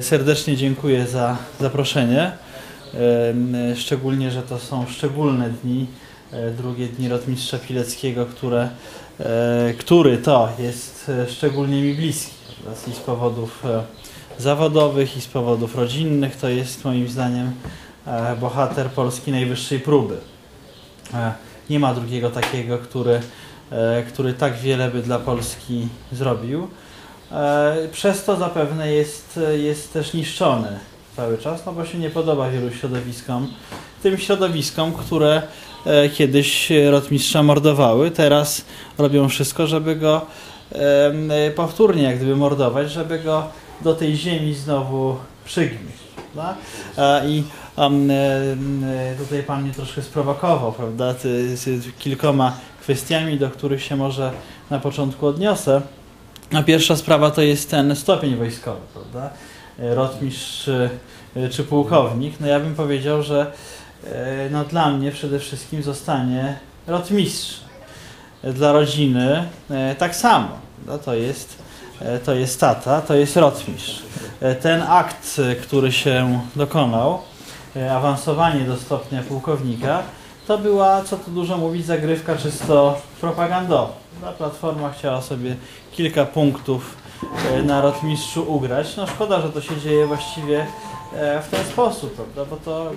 Serdecznie dziękuję za zaproszenie, szczególnie, że to są szczególne dni, drugie dni Rotmistrza Pileckiego, który to jest szczególnie mi bliski, i z powodów zawodowych, i z powodów rodzinnych. To jest moim zdaniem bohater Polski najwyższej próby. Nie ma drugiego takiego, który tak wiele by dla Polski zrobił. Przez to zapewne jest też niszczony cały czas, no bo się nie podoba wielu środowiskom, tym środowiskom, które kiedyś rotmistrza mordowały, teraz robią wszystko, żeby go powtórnie jak gdyby mordować, żeby go do tej ziemi znowu przygnieść. Prawda? I tutaj Pan mnie troszkę sprowokował, prawda, kilkoma kwestiami, do których się może na początku odniosę. A pierwsza sprawa to jest ten stopień wojskowy, prawda? Rotmistrz czy pułkownik. No ja bym powiedział, że no dla mnie przede wszystkim zostanie rotmistrz. Dla rodziny tak samo. No to jest tata, to jest rotmistrz. Ten akt, który się dokonał, awansowanie do stopnia pułkownika, to była, co tu dużo mówić, zagrywka czysto propagandowa. Platforma chciała sobie kilka punktów na rotmistrzu ugrać. No szkoda, że to się dzieje właściwie w ten sposób, prawda?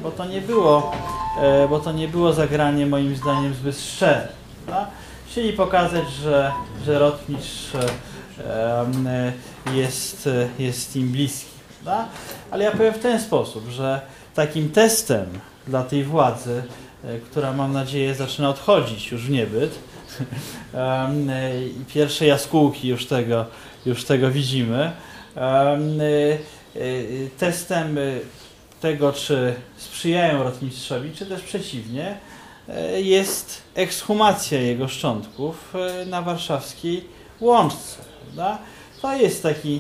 Bo to nie było zagranie moim zdaniem zbyt szczere. Prawda? Chcieli pokazać, że rotmistrz jest im bliski. Prawda? Ale ja powiem w ten sposób, że takim testem dla tej władzy, która mam nadzieję zaczyna odchodzić już w niebyt, i pierwsze jaskółki już tego widzimy, testem tego, czy sprzyjają rotmistrzowi, czy też przeciwnie, jest ekshumacja jego szczątków na warszawskiej Łączce. Prawda? To jest taki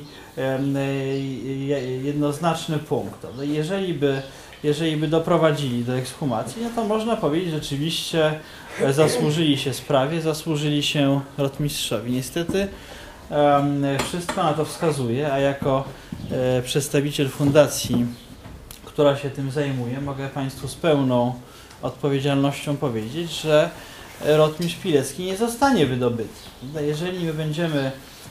jednoznaczny punkt. Prawda? Jeżeli by doprowadzili do ekshumacji, no to można powiedzieć, że rzeczywiście zasłużyli się sprawie, zasłużyli się rotmistrzowi. Niestety wszystko na to wskazuje, a jako przedstawiciel fundacji, która się tym zajmuje, mogę Państwu z pełną odpowiedzialnością powiedzieć, że rotmistrz Pilecki nie zostanie wydobyty. Jeżeli my będziemy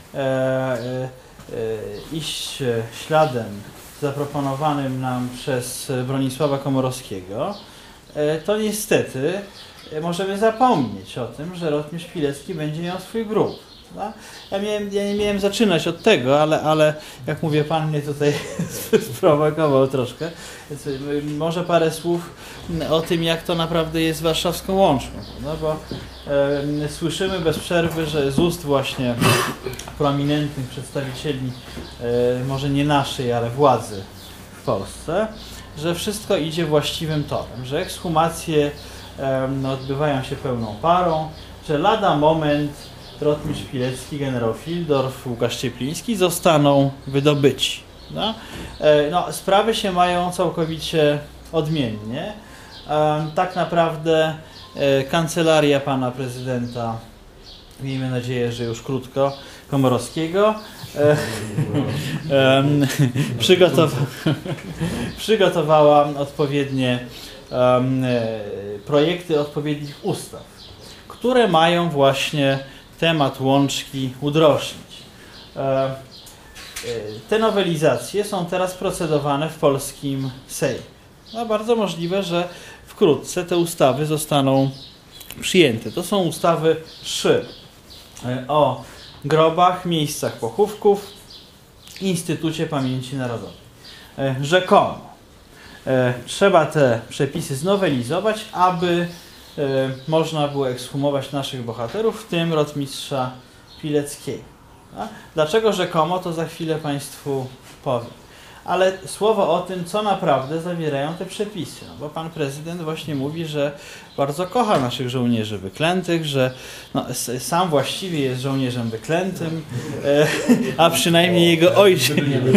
iść śladem zaproponowanym nam przez Bronisława Komorowskiego, to niestety możemy zapomnieć o tym, że rotmistrz Pilecki będzie miał swój grób. Ja nie miałem zaczynać od tego, ale jak mówię, Pan mnie tutaj sprowokował troszkę. Więc może parę słów o tym, jak to naprawdę jest z warszawską Łączą. No bo słyszymy bez przerwy, że z ust właśnie prominentnych przedstawicieli, może nie naszej, ale władzy w Polsce, że wszystko idzie właściwym torem, że ekshumacje odbywają się pełną parą, że lada moment rotmistrz Pilecki, generał Fildorf, Łukasz Ciepliński zostaną wydobyci. No, sprawy się mają całkowicie odmiennie. Tak naprawdę kancelaria pana prezydenta, miejmy nadzieję, że już krótko, Komorowskiego, przygotowała odpowiednie projekty odpowiednich ustaw, które mają właśnie temat łączki udrożnić. Te nowelizacje są teraz procedowane w polskim Sejmie. No, bardzo możliwe, że wkrótce te ustawy zostaną przyjęte. To są ustawy 3 o grobach, miejscach pochówków, Instytucie Pamięci Narodowej. Rzekomo trzeba te przepisy znowelizować, aby można było ekshumować naszych bohaterów, w tym rotmistrza Pileckiego. Dlaczego rzekomo, to za chwilę Państwu powiem. Ale słowo o tym, co naprawdę zawierają te przepisy. No bo pan prezydent właśnie mówi, że bardzo kocha naszych żołnierzy wyklętych, że no, sam właściwie jest żołnierzem wyklętym, a przynajmniej jego ojciec...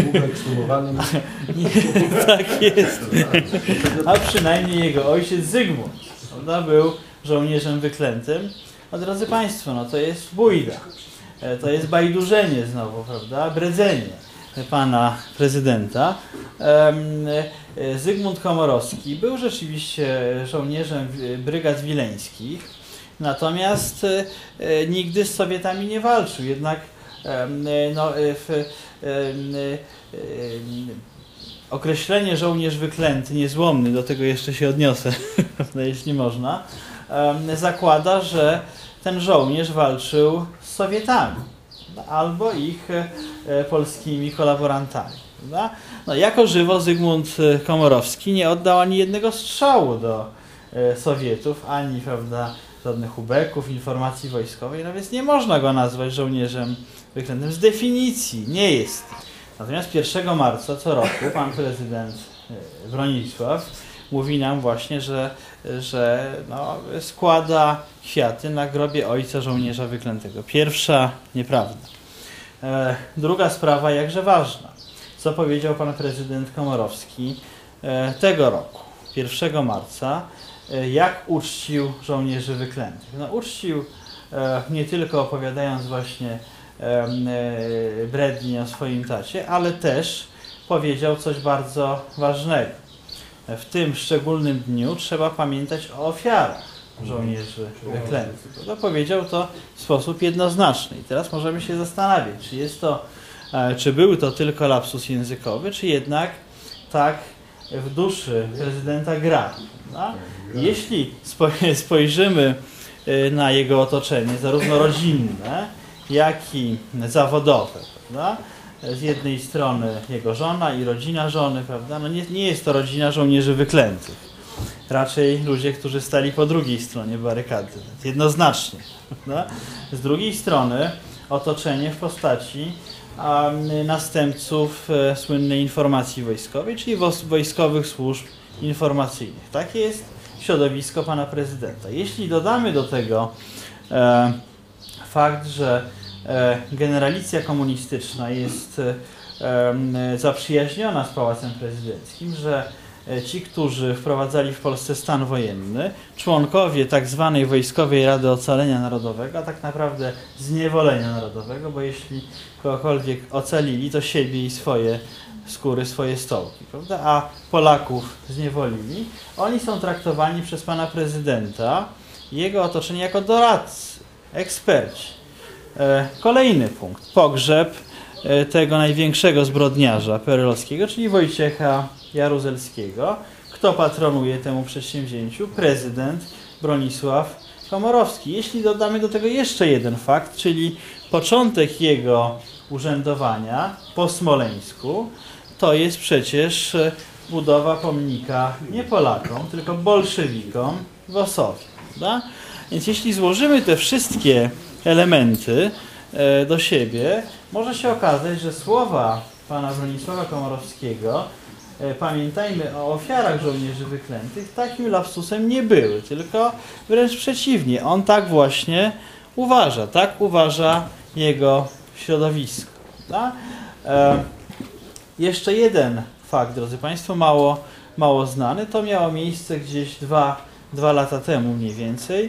Tak jest. A przynajmniej jego ojciec Zygmunt, prawda, był żołnierzem wyklętym. A drodzy Państwo, no to jest bójda. To jest bajdurzenie znowu, prawda, bredzenie. pana prezydenta. Zygmunt Komorowski był rzeczywiście żołnierzem brygad wileńskich, natomiast nigdy z Sowietami nie walczył. Jednak no, określenie żołnierz wyklęty, niezłomny, do tego jeszcze się odniosę, jeśli można, zakłada, że ten żołnierz walczył z Sowietami albo ich polskimi kolaborantami. No, jako żywo Zygmunt Komorowski nie oddał ani jednego strzału do Sowietów, ani, prawda, żadnych ubeków, informacji wojskowej, no więc nie można go nazwać żołnierzem wyklętym. Z definicji nie jest. Natomiast 1 marca co roku pan prezydent Bronisław mówi nam właśnie, że no, składa kwiaty na grobie ojca żołnierza wyklętego. Pierwsza nieprawda. Druga sprawa, jakże ważna. Co powiedział pan prezydent Komorowski tego roku, 1 marca, jak uczcił żołnierzy wyklętych. No, uczcił nie tylko opowiadając właśnie brednie o swoim tacie, ale też powiedział coś bardzo ważnego. W tym szczególnym dniu trzeba pamiętać o ofiarach żołnierzy wyklętych. No, powiedział to w sposób jednoznaczny. I teraz możemy się zastanawiać, czy był to tylko lapsus językowy, czy jednak tak w duszy prezydenta gra. No? Jeśli spojrzymy na jego otoczenie, zarówno rodzinne, jak i zawodowe, prawda? Z jednej strony jego żona i rodzina żony, prawda? No nie jest to rodzina żołnierzy wyklętych. Raczej ludzie, którzy stali po drugiej stronie barykady. Jednoznacznie. Prawda? Z drugiej strony otoczenie w postaci następców słynnej informacji wojskowej, czyli wojskowych służb informacyjnych. Takie jest środowisko pana prezydenta. Jeśli dodamy do tego fakt, że generalicja komunistyczna jest zaprzyjaźniona z Pałacem Prezydenckim, że ci, którzy wprowadzali w Polsce stan wojenny, członkowie tak zwanej Wojskowej Rady Ocalenia Narodowego, a tak naprawdę zniewolenia narodowego, bo jeśli kogokolwiek ocalili, to siebie i swoje skóry, swoje stołki, prawda? A Polaków zniewolili, oni są traktowani przez pana prezydenta i jego otoczenie jako doradcy, eksperci. Kolejny punkt. Pogrzeb tego największego zbrodniarza perelowskiego, czyli Wojciecha Jaruzelskiego. Kto patronuje temu przedsięwzięciu? Prezydent Bronisław Komorowski. Jeśli dodamy do tego jeszcze jeden fakt, czyli początek jego urzędowania po Smoleńsku, to jest przecież budowa pomnika nie Polakom, tylko bolszewikom w Osowie. Prawda? Więc jeśli złożymy te wszystkie elementy do siebie, może się okazać, że słowa pana Bronisława Komorowskiego, pamiętajmy o ofiarach żołnierzy wyklętych, takim lapsusem nie były, tylko wręcz przeciwnie. On tak właśnie uważa, tak uważa jego środowisko. Tak? Jeszcze jeden fakt, drodzy państwo, mało znany, to miało miejsce gdzieś dwa lata temu mniej więcej.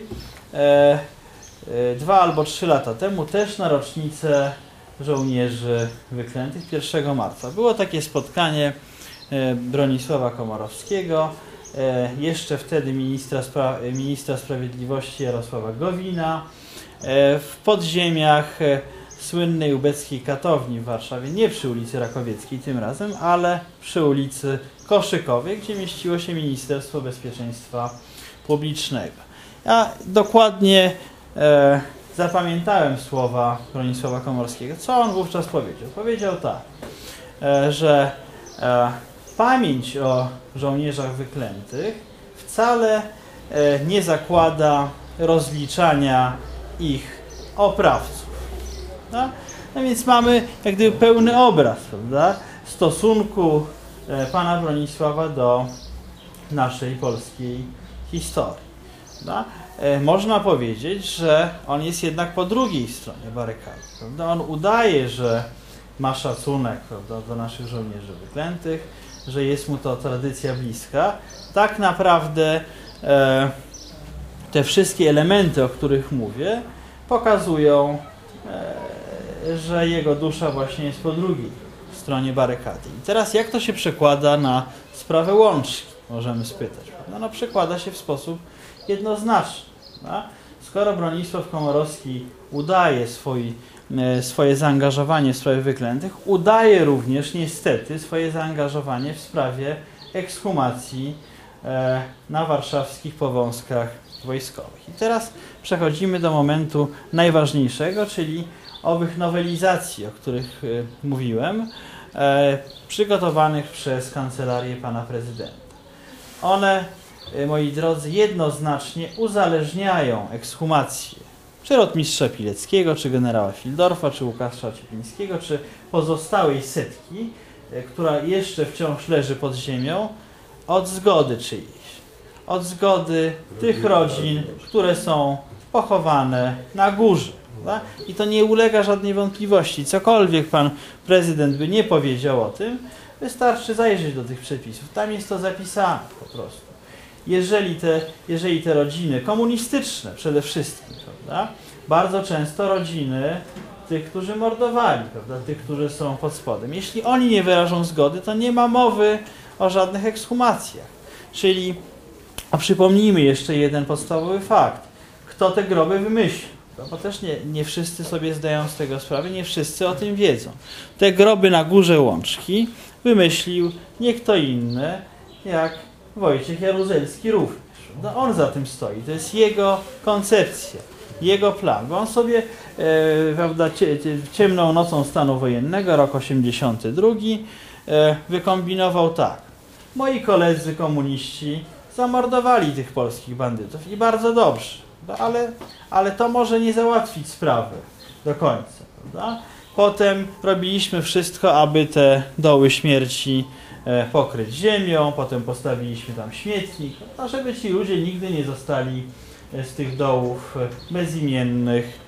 2 albo 3 lata temu, też na rocznicę żołnierzy wyklętych 1 marca. Było takie spotkanie Bronisława Komorowskiego, jeszcze wtedy ministra sprawiedliwości Jarosława Gowina, w podziemiach słynnej ubeckiej katowni w Warszawie, nie przy ulicy Rakowieckiej tym razem, ale przy ulicy Koszykowej, gdzie mieściło się Ministerstwo Bezpieczeństwa Publicznego. Ja dokładnie zapamiętałem słowa Bronisława Komorowskiego. Co on wówczas powiedział? Powiedział tak, że pamięć o żołnierzach wyklętych wcale nie zakłada rozliczania ich oprawców. No więc mamy jak gdyby pełny obraz, prawda, stosunku pana Bronisława do naszej polskiej historii. Prawda? Można powiedzieć, że on jest jednak po drugiej stronie barykady. Prawda? On udaje, że ma szacunek, prawda, do naszych żołnierzy wyklętych, że jest mu to tradycja bliska. Tak naprawdę te wszystkie elementy, o których mówię, pokazują, że jego dusza właśnie jest po drugiej stronie barykady. I teraz jak to się przekłada na sprawę Łączki, możemy spytać. No przekłada się w sposób jednoznaczny. Prawda? Skoro Bronisław Komorowski udaje swoje zaangażowanie w sprawie wyklętych, udaje również niestety swoje zaangażowanie w sprawie ekshumacji na warszawskich powązkach wojskowych. I teraz przechodzimy do momentu najważniejszego, czyli owych nowelizacji, o których mówiłem, przygotowanych przez kancelarię pana prezydenta. One, moi drodzy, jednoznacznie uzależniają ekshumację czy rotmistrza Pileckiego, czy generała Fildorfa, czy Łukasza Cieplińskiego, czy pozostałej setki, która jeszcze wciąż leży pod ziemią, od zgody czyjejś. Od zgody tych rodzin, które są pochowane na górze. Prawda? I to nie ulega żadnej wątpliwości. Cokolwiek pan prezydent by nie powiedział o tym, wystarczy zajrzeć do tych przepisów. Tam jest to zapisane po prostu. Jeżeli te rodziny komunistyczne przede wszystkim, prawda? Bardzo często rodziny tych, którzy mordowali, prawda? Tych, którzy są pod spodem. Jeśli oni nie wyrażą zgody, to nie ma mowy o żadnych ekshumacjach. Czyli, a przypomnijmy jeszcze jeden podstawowy fakt. Kto te groby wymyślił? Bo też nie wszyscy sobie zdają z tego sprawę, nie wszyscy o tym wiedzą. Te groby na górze Łączki wymyślił nie kto inny, jak Wojciech Jaruzelski również. No on za tym stoi. To jest jego koncepcja, jego plan. Bo on sobie prawda, ciemną nocą stanu wojennego, rok 82, wykombinował tak. Moi koledzy komuniści zamordowali tych polskich bandytów i bardzo dobrze. Ale to może nie załatwić sprawy do końca. Prawda? Potem robiliśmy wszystko, aby te doły śmierci pokryć ziemią, potem postawiliśmy tam śmietnik, żeby ci ludzie nigdy nie zostali z tych dołów bezimiennych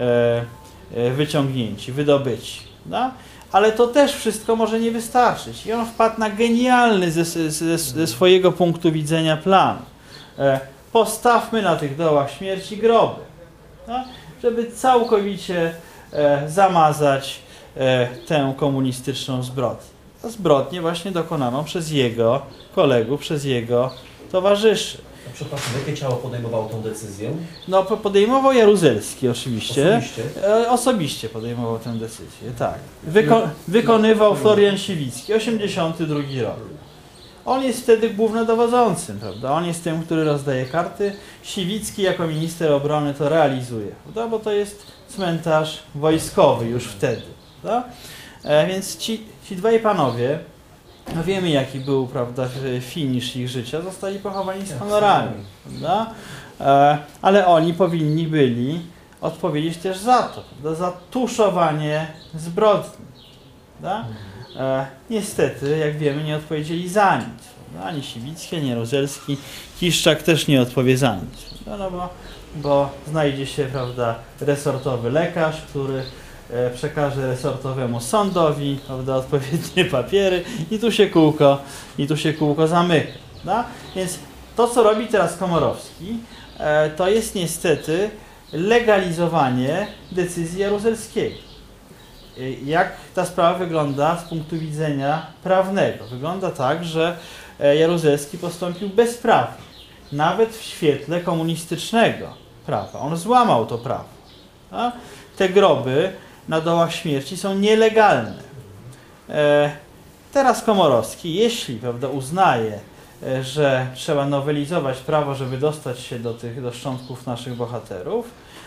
wyciągnięci, wydobyci. No? Ale to też wszystko może nie wystarczyć. I on wpadł na genialny ze swojego punktu widzenia plan. Postawmy na tych dołach śmierci groby, no? Żeby całkowicie zamazać tę komunistyczną zbrodnię. Zbrodnię właśnie dokonaną przez jego kolegów, przez jego towarzyszy. Przepraszam, jakie ciało podejmowało tę decyzję? No podejmował Jaruzelski oczywiście. Osobiście? Osobiście podejmował tę decyzję, tak. Wykonywał Florian Siwicki, 82 rok. On jest wtedy głównodowodzącym, prawda? On jest tym, który rozdaje karty. Siwicki jako minister obrony to realizuje, prawda? Bo to jest cmentarz wojskowy już wtedy. Prawda? Więc ci dwaj panowie, no wiemy jaki był, prawda, finisz ich życia, zostali pochowani z honorami, prawda? Ale oni powinni byli odpowiedzieć też za to, prawda? Za tuszowanie zbrodni. Prawda? Niestety, jak wiemy, nie odpowiedzieli za nic. Prawda? Ani Siwicki, ani Jaruzelski. Kiszczak też nie odpowie za nic. Prawda? No bo znajdzie się, prawda, resortowy lekarz, który przekaże resortowemu sądowi, prawda, odpowiednie papiery i tu się kółko zamyka. Prawda? Więc to, co robi teraz Komorowski, to jest niestety legalizowanie decyzji Jaruzelskiego. Jak ta sprawa wygląda z punktu widzenia prawnego? Wygląda tak, że Jaruzelski postąpił bezprawnie, nawet w świetle komunistycznego prawa. On złamał to prawo. A te groby na dołach śmierci są nielegalne. Teraz Komorowski, jeśli, prawda, uznaje, że trzeba nowelizować prawo, żeby dostać się do szczątków naszych bohaterów,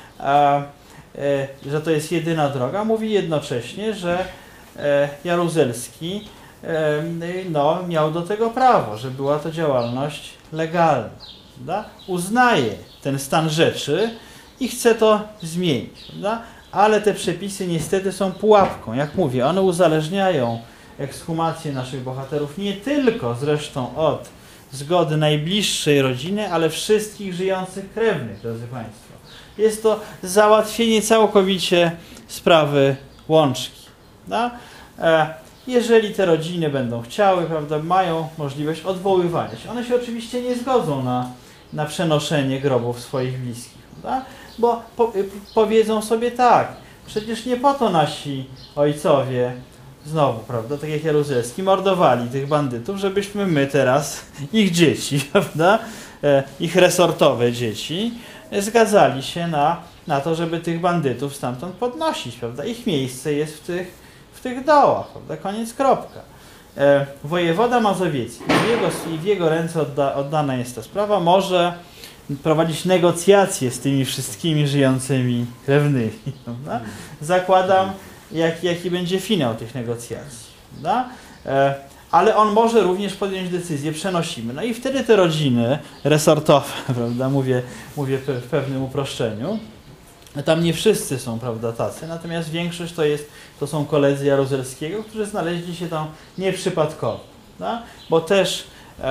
że to jest jedyna droga, mówi jednocześnie, że Jaruzelski no, miał do tego prawo, że była to działalność legalna. Prawda? Uznaje ten stan rzeczy i chce to zmienić. Prawda? Ale te przepisy niestety są pułapką. Jak mówię, one uzależniają ekshumację naszych bohaterów nie tylko zresztą od zgody najbliższej rodziny, ale wszystkich żyjących krewnych, drodzy Państwo. Jest to załatwienie całkowicie sprawy Łączki. Da? Jeżeli te rodziny będą chciały, prawda, mają możliwość odwoływania się. One się oczywiście nie zgodzą na przenoszenie grobów swoich bliskich. Da? Bo powiedzą sobie tak, przecież nie po to nasi ojcowie znowu, prawda, tak jak Jaruzelski, mordowali tych bandytów, żebyśmy my teraz, ich dzieci, prawda, ich resortowe dzieci, zgadzali się na to, żeby tych bandytów stamtąd podnosić, prawda. Ich miejsce jest w tych dołach, prawda, koniec, kropka. Wojewoda mazowiecki i w jego ręce oddana jest ta sprawa, może prowadzić negocjacje z tymi wszystkimi żyjącymi krewnymi, prawda? Zakładam, jaki będzie finał tych negocjacji, prawda? Ale on może również podjąć decyzję, przenosimy. No i wtedy te rodziny resortowe, prawda, mówię w pewnym uproszczeniu, tam nie wszyscy są, prawda, tacy, natomiast większość to są koledzy Jaruzelskiego, którzy znaleźli się tam nieprzypadkowo, prawda? Bo też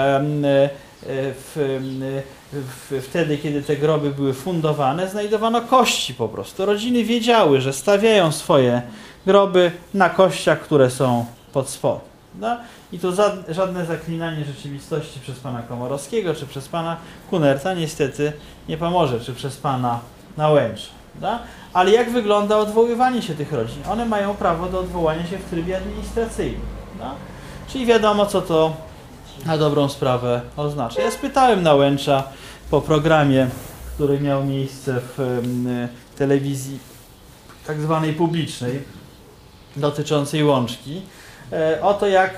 wtedy, kiedy te groby były fundowane, znajdowano kości po prostu. Rodziny wiedziały, że stawiają swoje groby na kościach, które są pod spodem. No? I tu żadne zaklinanie rzeczywistości przez pana Komorowskiego, czy przez pana Kunerta niestety nie pomoże, czy przez pana Nałęcza. No? Ale jak wygląda odwoływanie się tych rodzin? One mają prawo do odwołania się w trybie administracyjnym. No? Czyli wiadomo, co to na dobrą sprawę oznacza. Ja spytałem Nałęcza po programie, który miał miejsce w telewizji tak zwanej publicznej, dotyczącej Łączki, o to, jak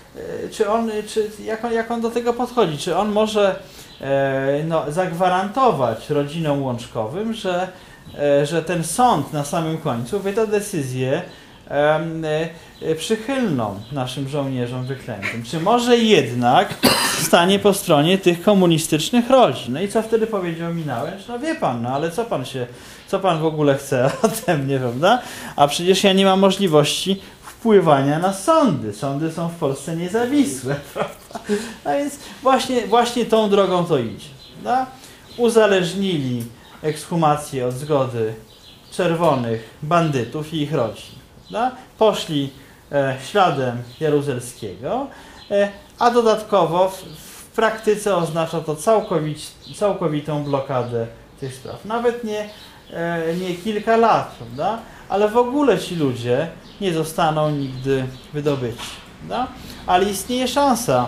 on do tego podchodzi. Czy on może zagwarantować rodzinom Łączkowym, że ten sąd na samym końcu wyda decyzję przychylną naszym żołnierzom wyklętym. Czy może jednak stanie po stronie tych komunistycznych rodzin? No i co wtedy powiedział mi Nałęcz? No wie pan, no ale co pan w ogóle chce ode mnie, prawda? A przecież ja nie mam możliwości wpływania na sądy. Sądy są w Polsce niezawisłe, prawda? No więc właśnie tą drogą to idzie. Prawda? Uzależnili ekshumację od zgody czerwonych bandytów i ich rodzin. Da? Poszli śladem Jaruzelskiego, a dodatkowo w praktyce oznacza to całkowitą blokadę tych spraw. Nawet nie kilka lat, prawda? Ale w ogóle ci ludzie nie zostaną nigdy wydobyci. Da? Ale istnieje szansa,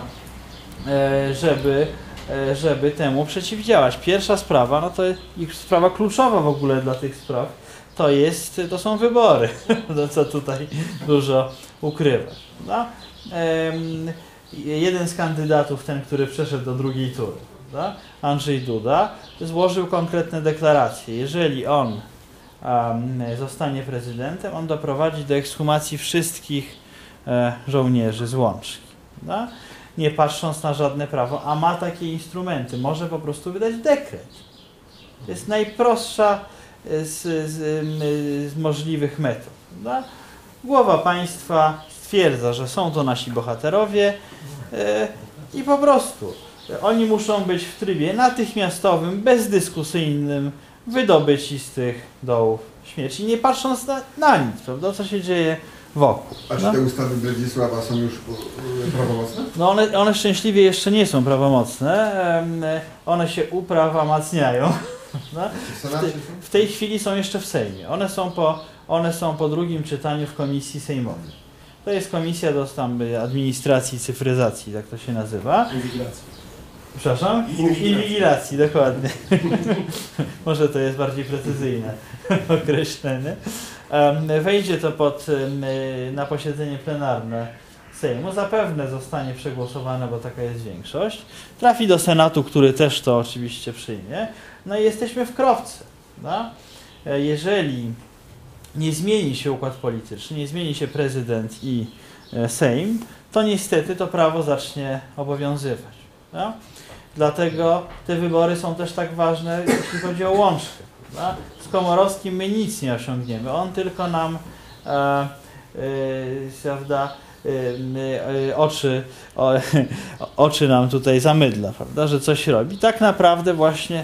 żeby temu przeciwdziałać. Pierwsza sprawa, no to ich sprawa kluczowa w ogóle dla tych spraw, to są wybory, no co tutaj dużo ukrywać. No? Jeden z kandydatów, ten, który przeszedł do drugiej tury, no? Andrzej Duda, złożył konkretne deklaracje. Jeżeli on zostanie prezydentem, on doprowadzi do ekshumacji wszystkich żołnierzy z Łączki. No? Nie patrząc na żadne prawo, a ma takie instrumenty, może po prostu wydać dekret. To jest najprostsza z możliwych metod. No? Głowa państwa stwierdza, że są to nasi bohaterowie i po prostu oni muszą być w trybie natychmiastowym, bezdyskusyjnym wydobyci z tych dołów śmierci, nie patrząc na nic, prawda, co się dzieje wokół. A czy te ustawy Bledisława są już prawomocne? No one szczęśliwie jeszcze nie są prawomocne, one się uprawomacniają. No? W tej chwili są jeszcze w Sejmie. One są po drugim czytaniu w komisji sejmowej. To jest komisja do administracji i cyfryzacji, tak to się nazywa. Inwigilacji. Przepraszam? Inwigilacji, dokładnie. Może to jest bardziej precyzyjne określenie. Wejdzie to na posiedzenie plenarne Sejmu. Zapewne zostanie przegłosowane, bo taka jest większość. Trafi do Senatu, który też to oczywiście przyjmie. No i jesteśmy w kropce. No? Jeżeli nie zmieni się układ polityczny, nie zmieni się prezydent i Sejm, to niestety to prawo zacznie obowiązywać. No? Dlatego te wybory są też tak ważne, jeśli chodzi o Łączkę. No? Z Komorowskim my nic nie osiągniemy. On tylko nam oczy nam tutaj zamydla, prawda, że coś robi. Tak naprawdę właśnie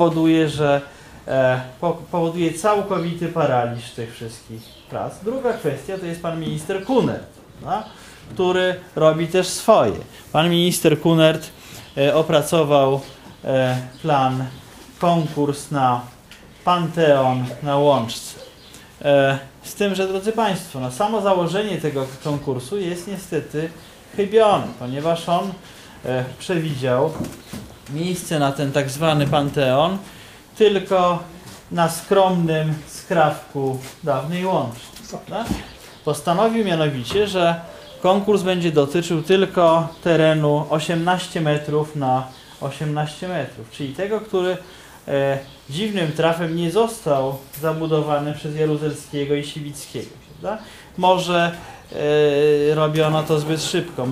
powoduje całkowity paraliż tych wszystkich prac. Druga kwestia to jest pan minister Kunert, no, który robi też swoje. Pan minister Kunert opracował konkurs na Panteon na Łączce. Z tym, że drodzy Państwo, no, samo założenie tego konkursu jest niestety chybione, ponieważ on przewidział miejsce na ten tak zwany Panteon tylko na skromnym skrawku dawnej Łączki. Prawda? Postanowił mianowicie, że konkurs będzie dotyczył tylko terenu 18 metrów na 18 metrów, czyli tego, który dziwnym trafem nie został zabudowany przez Jaruzelskiego i Siwickiego. Prawda? Może robiono to zbyt szybko,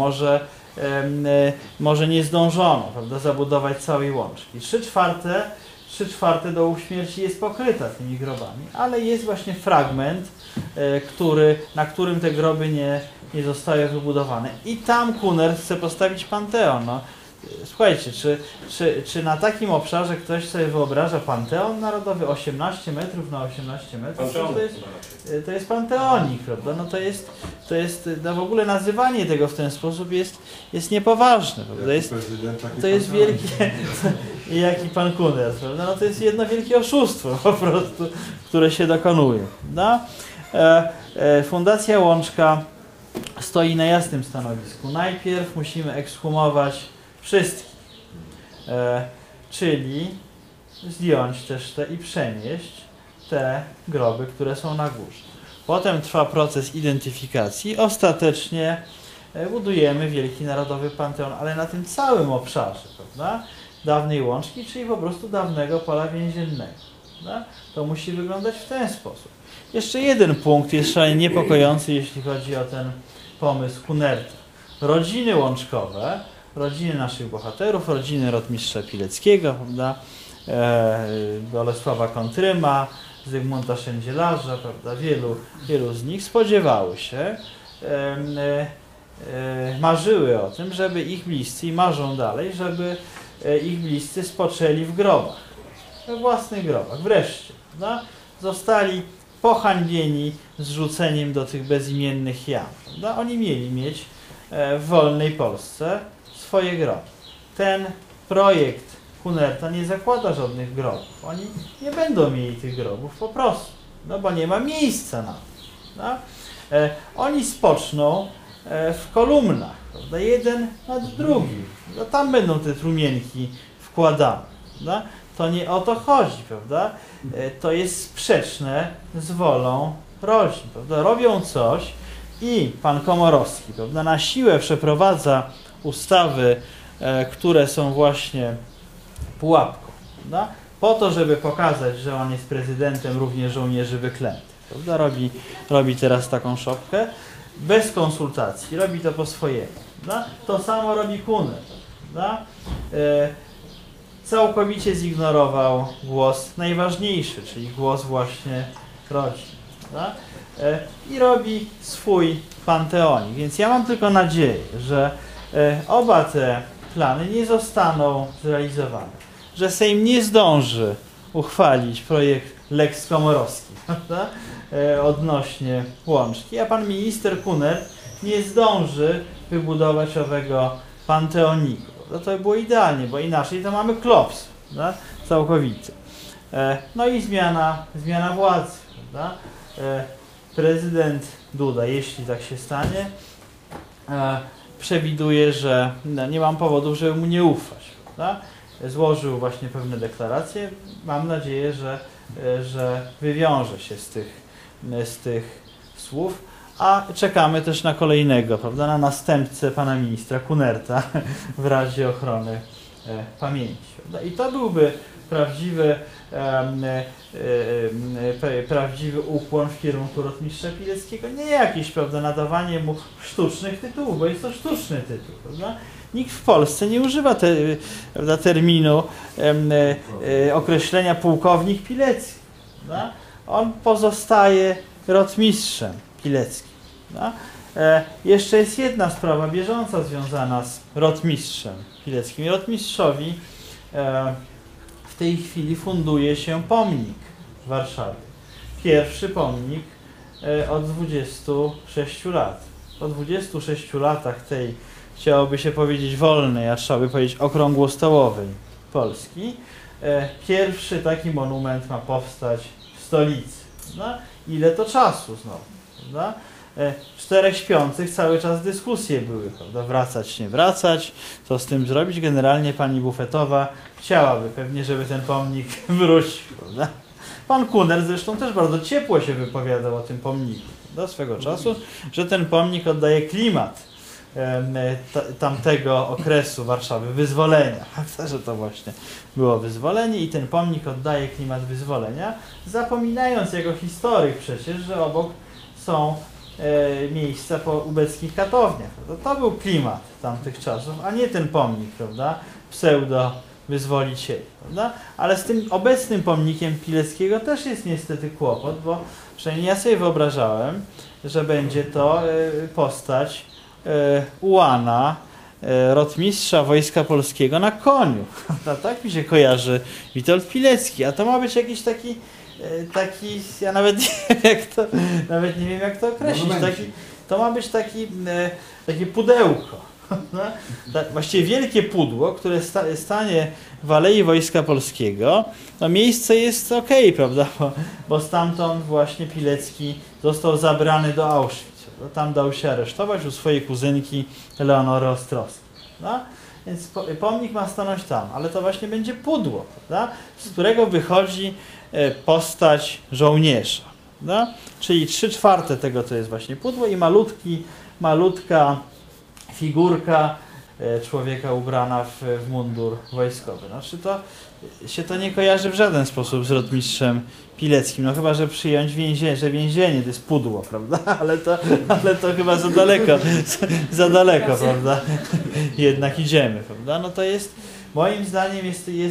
może nie zdążono, prawda, zabudować całej Łączki. 3/4 dołu śmierci jest pokryta tymi grobami, ale jest właśnie fragment, na którym te groby nie zostały wybudowane. I tam Kunert chce postawić Panteon. No, słuchajcie, czy na takim obszarze ktoś sobie wyobraża Panteon Narodowy 18 metrów na 18 metrów? To jest panteonik, prawda? No to jest no w ogóle nazywanie tego w ten sposób jest niepoważne, prawda? To jest wielkie, jaki pan Kunert, prawda? No to jest jedno wielkie oszustwo po prostu, które się dokonuje. No? Fundacja Łączka stoi na jasnym stanowisku. Najpierw musimy ekshumować wszystkich, czyli zdjąć też te i przenieść te groby, które są na górze. Potem trwa proces identyfikacji. Ostatecznie budujemy Wielki Narodowy Panteon, ale na tym całym obszarze, prawda? Dawnej Łączki, czyli po prostu dawnego pola więziennego. Prawda? To musi wyglądać w ten sposób. Jeszcze jeden punkt jest szalenie niepokojący, jeśli chodzi o ten pomysł Kunerta. Rodziny łączkowe, rodziny naszych bohaterów, rodziny rotmistrza Pileckiego, prawda? Bolesława Kontryma, Zygmunta Szędzielarza, prawda? Wielu z nich spodziewały się, marzyły o tym, żeby ich bliscy, i marzą dalej, żeby ich bliscy spoczęli w grobach, we własnych grobach, wreszcie. Prawda? Zostali pohańbieni zrzuceniem do tych bezimiennych jam. Prawda? Oni mieli mieć w wolnej Polsce swoje groby. Ten projekt Kunerta nie zakłada żadnych grobów. Oni nie będą mieli tych grobów po prostu, no bo nie ma miejsca na to. Prawda? Oni spoczną w kolumnach, prawda? Jeden nad drugim. No, tam będą te trumienki wkładane. Prawda? To nie o to chodzi, prawda? To jest sprzeczne z wolą rodzin. Prawda? Robią coś i pan Komorowski, prawda, na siłę przeprowadza ustawy, które są właśnie pułapką, prawda? Po to, żeby pokazać, że on jest prezydentem również żołnierzy wyklętych. Prawda? Robi teraz taką szopkę bez konsultacji, robi to po swojemu. Prawda? To samo robi Kunert. Prawda? Całkowicie zignorował głos najważniejszy, czyli głos właśnie rodzin. Prawda? I robi swój panteonik. Więc ja mam tylko nadzieję, że oba te plany nie zostaną zrealizowane, że Sejm nie zdąży uchwalić projekt Lex Komorowski, prawda? Odnośnie Łączki, a pan minister Kunert nie zdąży wybudować owego panteoniku. No to by było idealnie, bo inaczej to mamy klops, prawda? Całkowity. No i zmiana władzy. Prawda? Prezydent Duda, jeśli tak się stanie, przewiduje, że nie mam powodów, żeby mu nie ufać. Prawda? Złożył właśnie pewne deklaracje. Mam nadzieję, że wywiąże się z tych słów, a czekamy też na kolejnego, prawda? Na następcę pana ministra Kunerta w Radzie Ochrony Pamięci. Prawda? I to byłby prawdziwy ukłon w kierunku rotmistrza Pileckiego, nie jakieś, prawda, nadawanie mu sztucznych tytułów, bo jest to sztuczny tytuł, prawda? Nikt w Polsce nie używa terminu określenia pułkownik Pilecki. Prawda? On pozostaje rotmistrzem Pileckim. Prawda? Jeszcze jest jedna sprawa bieżąca związana z rotmistrzem Pileckim. Rotmistrzowi w tej chwili funduje się pomnik w Warszawie. Pierwszy pomnik od 26 lat. Po 26 latach tej, chciałoby się powiedzieć, wolnej, a trzeba by powiedzieć okrągłostołowej Polski, pierwszy taki monument ma powstać w stolicy. No? ile to czasu znowu, prawda? 4 śpiących cały czas dyskusje były, prawda? Wracać, nie wracać, co z tym zrobić. Generalnie pani Bufetowa chciałaby pewnie, żeby ten pomnik wrócił, prawda? Pan Kunert zresztą też bardzo ciepło się wypowiadał o tym pomniku, prawda? Swego czasu, że ten pomnik oddaje klimat tamtego okresu Warszawy, wyzwolenia, że to właśnie było wyzwolenie i ten pomnik oddaje klimat wyzwolenia, zapominając jako historyk przecież, że obok są miejsca po ubeckich katowniach. To był klimat tamtych czasów, a nie ten pomnik, prawda, pseudo-wyzwolicieli, prawda? Ale z tym obecnym pomnikiem Pileckiego też jest niestety kłopot, bo przynajmniej ja sobie wyobrażałem, że będzie to postać ułana, rotmistrza Wojska Polskiego na koniu. Tak mi się kojarzy Witold Pilecki, a to ma być jakiś taki, ja nawet nie wiem jak to określić, to ma być takie pudełko. Właściwie wielkie pudło, które stanie w Alei Wojska Polskiego. No miejsce jest okej, prawda, bo stamtąd właśnie Pilecki został zabrany do Auschwitz. Tam dał się aresztować u swojej kuzynki Leonory Ostrowskiej. No? Więc pomnik ma stanąć tam, ale to właśnie będzie pudło, prawda? Z którego wychodzi postać żołnierza. No? Czyli 3/4 tego to jest właśnie pudło i malutka figurka człowieka ubrana w mundur wojskowy. Znaczy to nie kojarzy w żaden sposób z rotmistrzem Pileckim, no chyba, że przyjąć że więzienie to jest pudło, prawda? Ale to chyba za daleko, prawda? Jednak idziemy, prawda? No to jest, moim zdaniem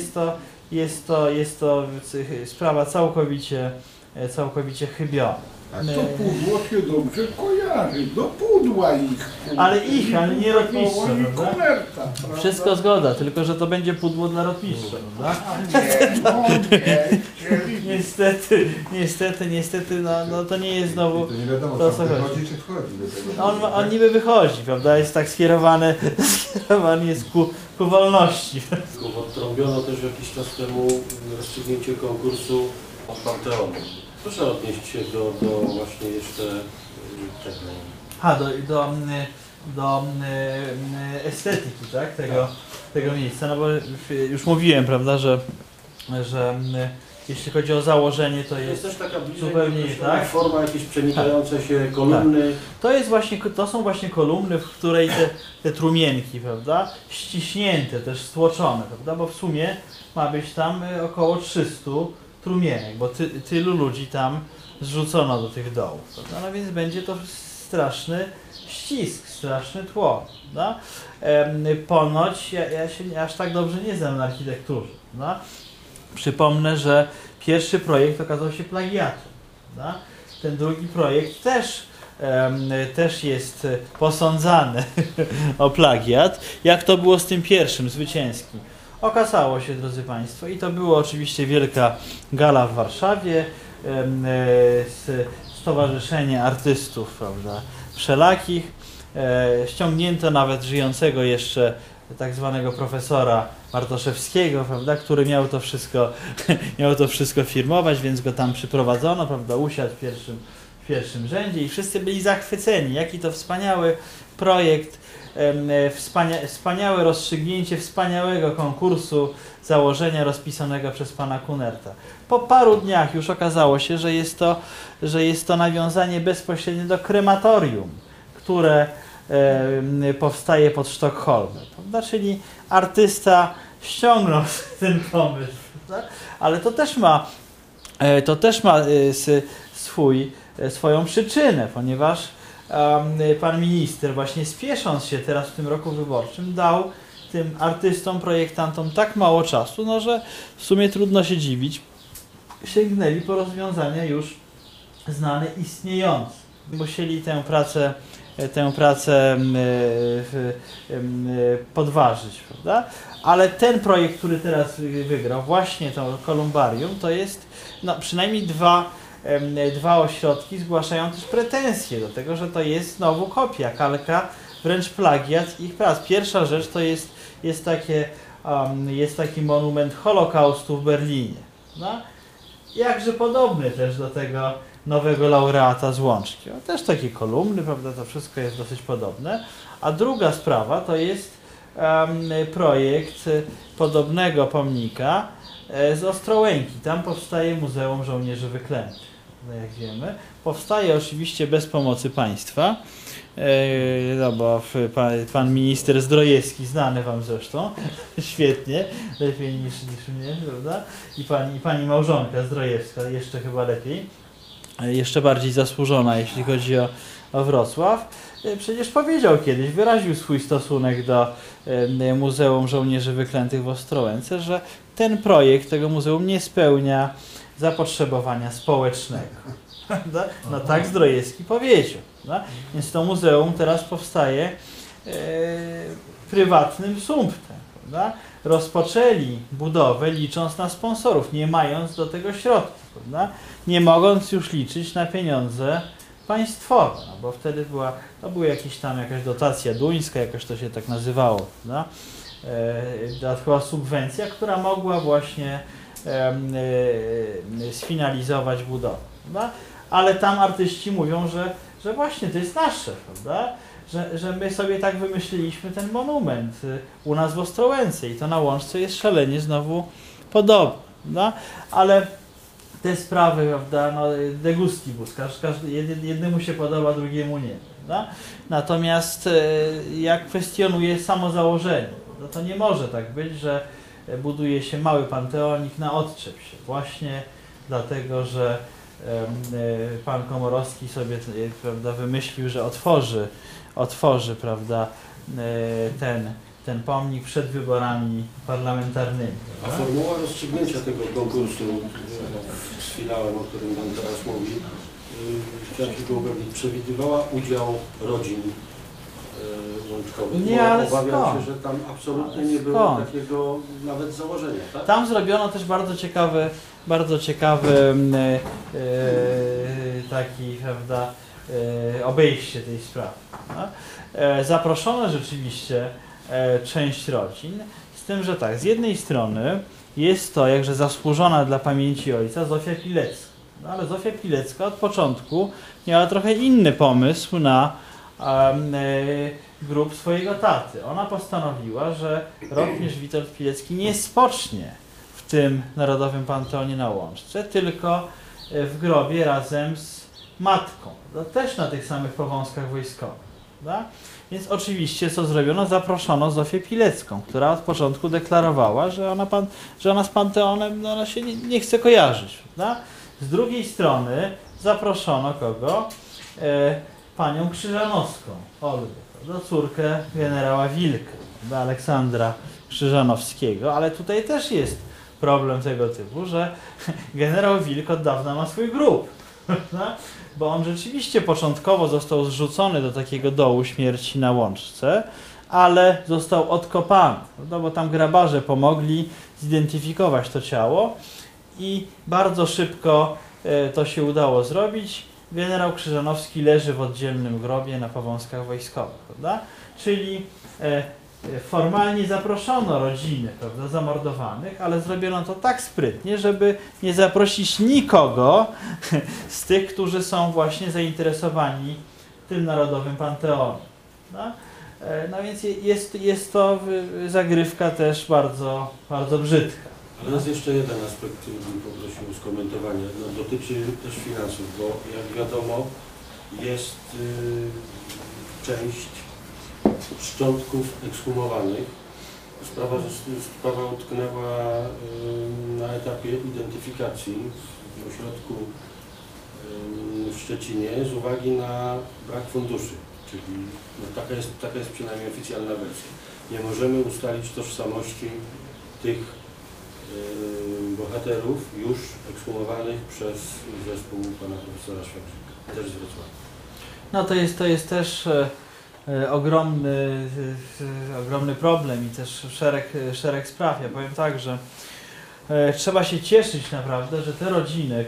jest to sprawa całkowicie chybiona. A to pudło się dobrze kojarzy, do pudła ich. Ale nie rotmistrza, prawda? Komerta, Wszystko zgoda, tylko że to będzie pudło dla rotmistrza, prawda? Niestety, no to nie jest znowu to nie wiadomo, to, czy co wychodzi, czy wchodzi do tego. on niby wychodzi, prawda? Jest tak skierowany jest ku wolności. Odtrąbiono też jakiś czas temu rozstrzygnięcie konkursu od Panteonu. Proszę odnieść się do właśnie jeszcze tego. Do estetyki, tak? Tego miejsca, no bo już mówiłem, prawda, że jeśli chodzi o założenie, to Jest jest też taka bliżej zupełnie tak. forma, jakieś przenikające się kolumny. To są właśnie kolumny, w której te trumienki, prawda, ściśnięte, też stłoczone, prawda, bo w sumie ma być tam około 300 trumienek, bo tylu ludzi tam zrzucono do tych dołów, prawda? No więc będzie to straszny ścisk, straszne tło, prawda? Ponoć, ja się aż tak dobrze nie znam na architekturze, prawda? Przypomnę, że pierwszy projekt okazał się plagiatem, prawda? Ten drugi projekt też jest posądzany o plagiat, jak to było z tym pierwszym, zwycięskim. Okazało się, drodzy Państwo, i to była oczywiście wielka gala w Warszawie, Stowarzyszenie Artystów, prawda, Wszelakich, ściągnięto nawet żyjącego jeszcze tak zwanego profesora Bartoszewskiego, prawda, który miał to wszystko firmować, więc go tam przyprowadzono, prawda, usiadł w pierwszym rzędzie i wszyscy byli zachwyceni, jaki to wspaniały projekt, wspaniałe rozstrzygnięcie wspaniałego konkursu założenia rozpisanego przez pana Kunerta. Po paru dniach już okazało się, że jest to nawiązanie bezpośrednie do krematorium, które powstaje pod Sztokholmem, prawda? Czyli artysta ściągnął ten pomysł, prawda? Ale to też ma swoją przyczynę, ponieważ pan minister, właśnie spiesząc się teraz w tym roku wyborczym, dał tym artystom, projektantom tak mało czasu, no że w sumie trudno się dziwić, sięgnęli po rozwiązania już znane, istniejące. Musieli tę pracę podważyć, prawda? Ale ten projekt, który teraz wygrał, właśnie to kolumbarium, to jest przynajmniej dwa ośrodki zgłaszają też pretensje do tego, że to jest znowu kopia, kalka, wręcz plagiat ich prac. Pierwsza rzecz to jest taki monument Holokaustu w Berlinie. No? Jakże podobny też nowego laureata z Łączki. Też takie kolumny, prawda, to wszystko jest dosyć podobne. A druga sprawa to jest projekt podobnego pomnika z Ostrołęki. Tam powstaje Muzeum Żołnierzy Wyklętych. No jak wiemy, powstaje oczywiście bez pomocy państwa, no bo pan minister Zdrojewski, znany wam zresztą, świetnie, lepiej niż mnie, prawda? I pani małżonka Zdrojewska, jeszcze chyba lepiej, jeszcze bardziej zasłużona, jeśli chodzi o Wrocław. Przecież powiedział kiedyś, wyraził swój stosunek do Muzeum Żołnierzy Wyklętych w Ostrołęce, że ten projekt tego muzeum nie spełnia zapotrzebowania społecznego. No tak Zdrojewski powiedział. Więc to muzeum teraz powstaje prywatnym sumptem. Rozpoczęli budowę licząc na sponsorów, nie mając do tego środków. Nie mogąc już liczyć na pieniądze państwowe, no bo wtedy była jakaś dotacja duńska, jakoś to się tak nazywało. Dodatkowa subwencja, która mogła właśnie sfinalizować budowę. Prawda? Ale tam artyści mówią, że właśnie to jest nasze, prawda? Że my sobie tak wymyśliliśmy ten monument u nas w Ostrołęce i to na Łączce jest szalenie znowu podobne. Prawda? Ale te sprawy, prawda, no, de gustibus, jednemu się podoba, drugiemu nie. Prawda? Natomiast jak kwestionuje samo założenie, no to nie może tak być, że buduje się mały panteonik na odczep się, właśnie dlatego, że pan Komorowski sobie, prawda, wymyślił, że otworzy prawda, ten pomnik przed wyborami parlamentarnymi. A formuła rozstrzygnięcia tego konkursu z finałem, o którym pan teraz mówi, chciałem tylko upewnić, przewidywała udział rodzin łączkowych? Nie, ale obawiam skąd? się, że tam absolutnie nie było takiego nawet założenia. Tak? Tam zrobiono też bardzo ciekawy taki, prawda, obejście tej sprawy. Zaproszono rzeczywiście część rodzin, z tym, że tak, z jednej strony jest to jakże zasłużona dla pamięci ojca Zofia Pilecka. No, ale Zofia Pilecka od początku miała trochę inny pomysł na grób swojego taty. Ona postanowiła, że również Witold Pilecki nie spocznie w tym Narodowym Panteonie na Łączce, tylko w grobie razem z matką. To też na tych samych powązkach wojskowych. Da? Więc oczywiście co zrobiono? Zaproszono Zofię Pilecką, która od początku deklarowała, że ona z Panteonem ona się nie chce kojarzyć. Da? Z drugiej strony zaproszono kogo? Panią Krzyżanowską, Olgę, córkę generała Wilka, Aleksandra Krzyżanowskiego, ale tutaj też jest problem tego typu, że generał Wilk od dawna ma swój grób, bo on rzeczywiście początkowo został zrzucony do takiego dołu śmierci na Łączce, ale został odkopany, bo tam grabarze pomogli zidentyfikować to ciało i bardzo szybko to się udało zrobić. Generał Krzyżanowski leży w oddzielnym grobie na powązkach wojskowych, prawda? Czyli formalnie zaproszono rodziny, prawda, zamordowanych, ale zrobiono to tak sprytnie, żeby nie zaprosić nikogo z tych, którzy są właśnie zainteresowani tym Narodowym Panteonem. No więc jest to zagrywka też bardzo, bardzo brzydka. Ale jest jeszcze jeden aspekt, który bym poprosił o skomentowanie. No, dotyczy też finansów, bo jak wiadomo jest część szczątków ekshumowanych. Sprawa utknęła na etapie identyfikacji w ośrodku w Szczecinie z uwagi na brak funduszy. Czyli no, taka jest przynajmniej oficjalna wersja. Nie możemy ustalić tożsamości tych bohaterów już ekshumowanych przez zespół pana profesora Świerczyka, też z Wrocławia. No to jest też ogromny problem i też szereg spraw. Ja powiem tak, że trzeba się cieszyć naprawdę, że te rodziny,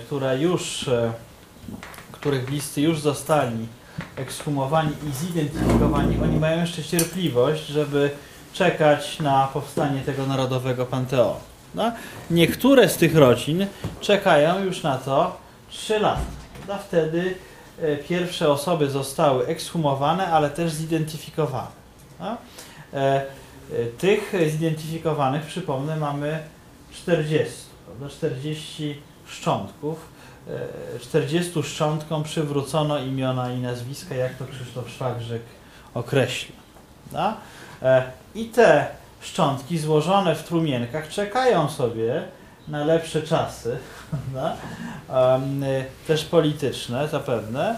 których bliscy już zostali ekshumowani i zidentyfikowani, oni mają jeszcze cierpliwość, żeby czekać na powstanie tego Narodowego Panteonu. No? Niektóre z tych rodzin czekają już na to 3 lata. prawda? Wtedy pierwsze osoby zostały ekshumowane, ale też zidentyfikowane. No? Tych zidentyfikowanych, przypomnę, mamy 40, prawda? 40 szczątków. 40 szczątkom przywrócono imiona i nazwiska, jak to Krzysztof Szwagrzyk określił. Da? I te szczątki złożone w trumienkach czekają sobie na lepsze czasy, da? Też polityczne zapewne,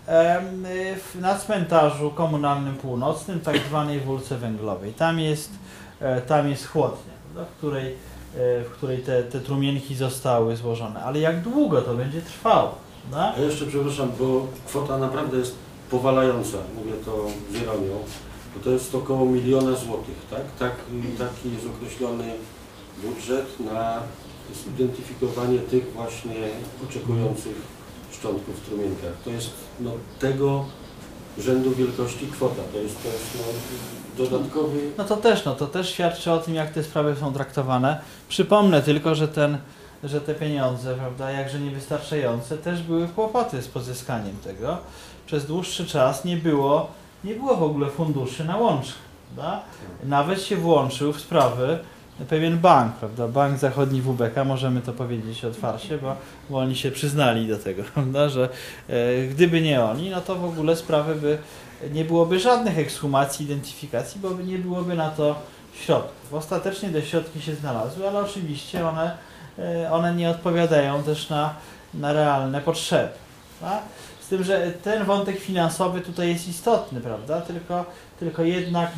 na cmentarzu komunalnym północnym, tak zwanej Wólce Węglowej. Tam jest chłodnia, da? w której te trumienki zostały złożone. Ale jak długo to będzie trwało? Da? A jeszcze przepraszam, bo kwota naprawdę jest powalająca, mówię to z ironią, bo to jest około 1 000 000 złotych, tak? Taki jest określony budżet na zidentyfikowanie tych właśnie oczekujących szczątków w trumienkach. To jest no, tego rzędu wielkości kwota, to jest dodatkowy... No to też świadczy o tym, jak te sprawy są traktowane. Przypomnę tylko, że te pieniądze, prawda, jakże niewystarczające, też były kłopoty z pozyskaniem tego. Przez dłuższy czas nie było w ogóle funduszy na łączach, prawda? Nawet się włączył w sprawy pewien bank, prawda? Bank Zachodni WBK, możemy to powiedzieć otwarcie, bo oni się przyznali do tego, prawda? Że gdyby nie oni, no to w ogóle sprawy nie byłoby żadnych ekshumacji, identyfikacji, bo nie byłoby na to środków. Ostatecznie te środki się znalazły, ale oczywiście one nie odpowiadają też na realne potrzeby. Prawda? Z tym, że ten wątek finansowy tutaj jest istotny, prawda? Tylko jednak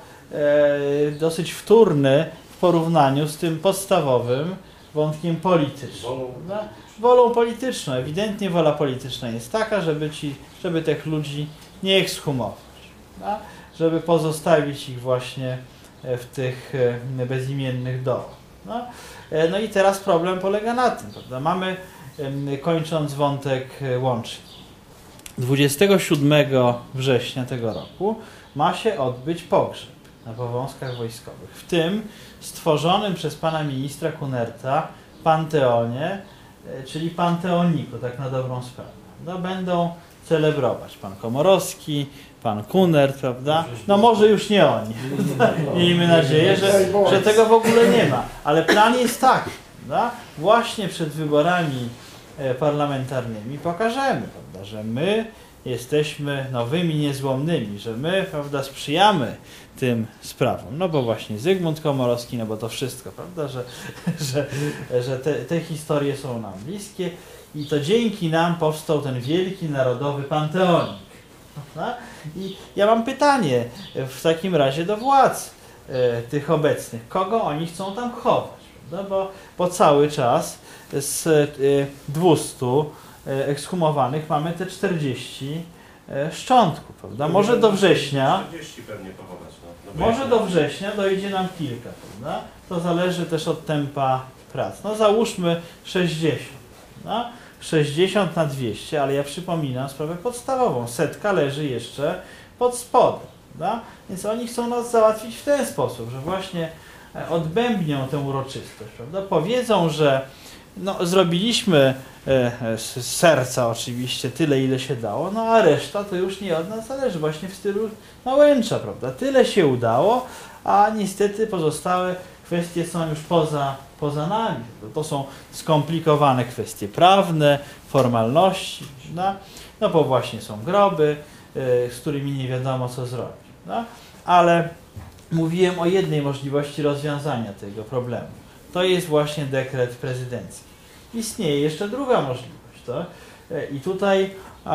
dosyć wtórny w porównaniu z tym podstawowym wątkiem politycznym. Wolą polityczną. Ewidentnie wola polityczna jest taka, żeby tych ludzi nie ekshumować, prawda? Żeby pozostawić ich właśnie w tych bezimiennych dołach. No i teraz problem polega na tym, prawda? Mamy, kończąc wątek łącznik, 27 września tego roku ma się odbyć pogrzeb na Powązkach Wojskowych, w tym stworzonym przez pana ministra Kunerta Panteonie, czyli Panteoniku, tak na dobrą sprawę. No, będą celebrować pan Komorowski, pan Kunert, prawda? No może już nie oni. Miejmy nadzieję, że tego w ogóle nie ma. Ale plan jest taki, prawda? Właśnie przed wyborami parlamentarnymi pokażemy, prawda, że my jesteśmy nowymi niezłomnymi, że my, prawda, sprzyjamy tym sprawom. No bo właśnie Zygmunt Komorowski, no bo to wszystko, prawda, że te historie są nam bliskie i to dzięki nam powstał ten wielki narodowy panteonik. Prawda? I ja mam pytanie w takim razie do władz tych obecnych. Kogo oni chcą tam chować? Prawda? Bo cały czas z 200 ekshumowanych mamy te 40 szczątków, prawda? Może do września, 40 pewnie pochować. może do września dojdzie nam kilka, prawda? To zależy też od tempa prac. No załóżmy 60, prawda? 60 na 200, ale ja przypominam sprawę podstawową. 100 leży jeszcze pod spodem, prawda? Więc oni chcą nas załatwić w ten sposób, że właśnie odbębnią tę uroczystość, prawda? Powiedzą, że no, zrobiliśmy z serca oczywiście tyle, ile się dało, no a reszta to już nie od nas zależy, właśnie w stylu Nałęcza, prawda? Tyle się udało, a niestety pozostałe kwestie są już poza nami. To są skomplikowane kwestie prawne, formalności, prawda? No bo właśnie są groby, z którymi nie wiadomo co zrobić. Prawda? Ale mówiłem o jednej możliwości rozwiązania tego problemu. To jest właśnie dekret prezydencki. Istnieje jeszcze druga możliwość. To? I tutaj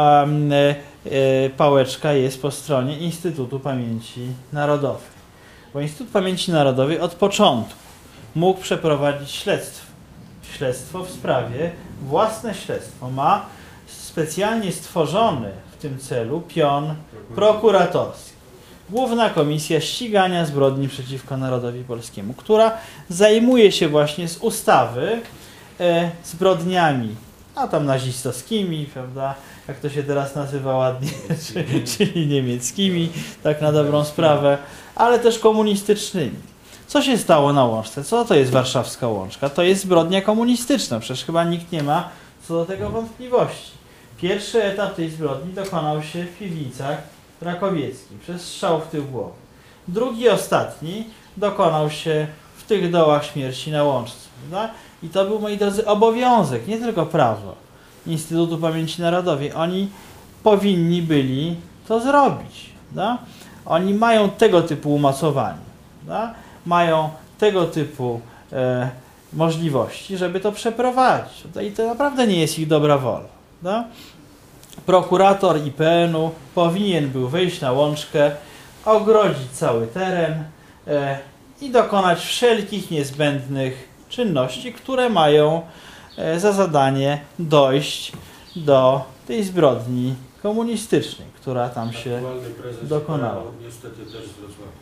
pałeczka jest po stronie Instytutu Pamięci Narodowej. Bo Instytut Pamięci Narodowej od początku mógł przeprowadzić śledztwo. Śledztwo w sprawie, własne śledztwo. Ma specjalnie stworzony w tym celu pion prokuratorski. Główna Komisja Ścigania Zbrodni przeciwko Narodowi Polskiemu, która zajmuje się właśnie z ustawy zbrodniami, a tam nazistowskimi, prawda, jak to się teraz nazywa ładnie, czyli niemieckimi, tak na dobrą sprawę, ale też komunistycznymi. Co się stało na Łączce? Co to jest warszawska Łączka? To jest zbrodnia komunistyczna, przecież chyba nikt nie ma co do tego wątpliwości. Pierwszy etap tej zbrodni dokonał się w piwnicach rakowieckich przez strzał w tył głowy. Drugi, ostatni, dokonał się w tych dołach śmierci na Łączce. Prawda? I to był, moi drodzy, obowiązek, nie tylko prawo Instytutu Pamięci Narodowej. Oni powinni byli to zrobić. Prawda? Oni mają tego typu umocowanie. Prawda? Mają tego typu możliwości, żeby to przeprowadzić. Prawda? I to naprawdę nie jest ich dobra wola. Prawda? Prokurator IPN-u powinien był wejść na Łączkę, ogrodzić cały teren i dokonać wszelkich niezbędnych czynności, które mają za zadanie dojść do tej zbrodni komunistycznej, która tam się Aktualny prezes dokonała. niestety też z Wrocławia.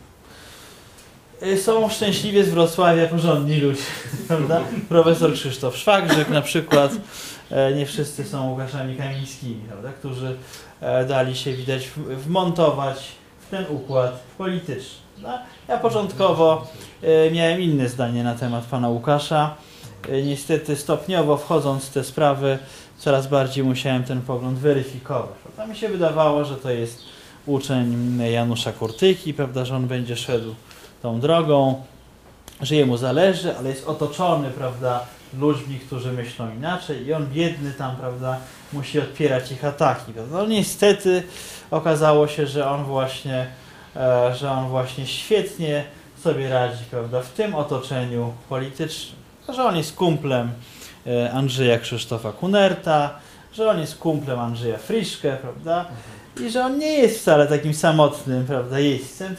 Są szczęśliwie z Wrocławia porządni ludzie, prawda? Profesor Krzysztof Szwagrzyk na przykład, nie wszyscy są Łukaszami Kamińskimi, prawda? Którzy dali się, widać, wmontować w ten układ polityczny. Prawda? Ja początkowo miałem inne zdanie na temat pana Łukasza. Niestety stopniowo wchodząc w te sprawy coraz bardziej musiałem ten pogląd weryfikować. Prawda? Mi się wydawało, że to jest uczeń Janusza Kurtyki, prawda? Że on będzie szedł tą drogą, że jemu zależy, ale jest otoczony, prawda, ludźmi, którzy myślą inaczej i on biedny tam, prawda, musi odpierać ich ataki. Prawda? No niestety okazało się, że on właśnie świetnie sobie radzi, prawda, w tym otoczeniu politycznym, że on jest kumplem Andrzeja Krzysztofa Kunerta, że on jest kumplem Andrzeja Friszke, prawda, i że on nie jest wcale takim samotnym, prawda, jeźdźcem,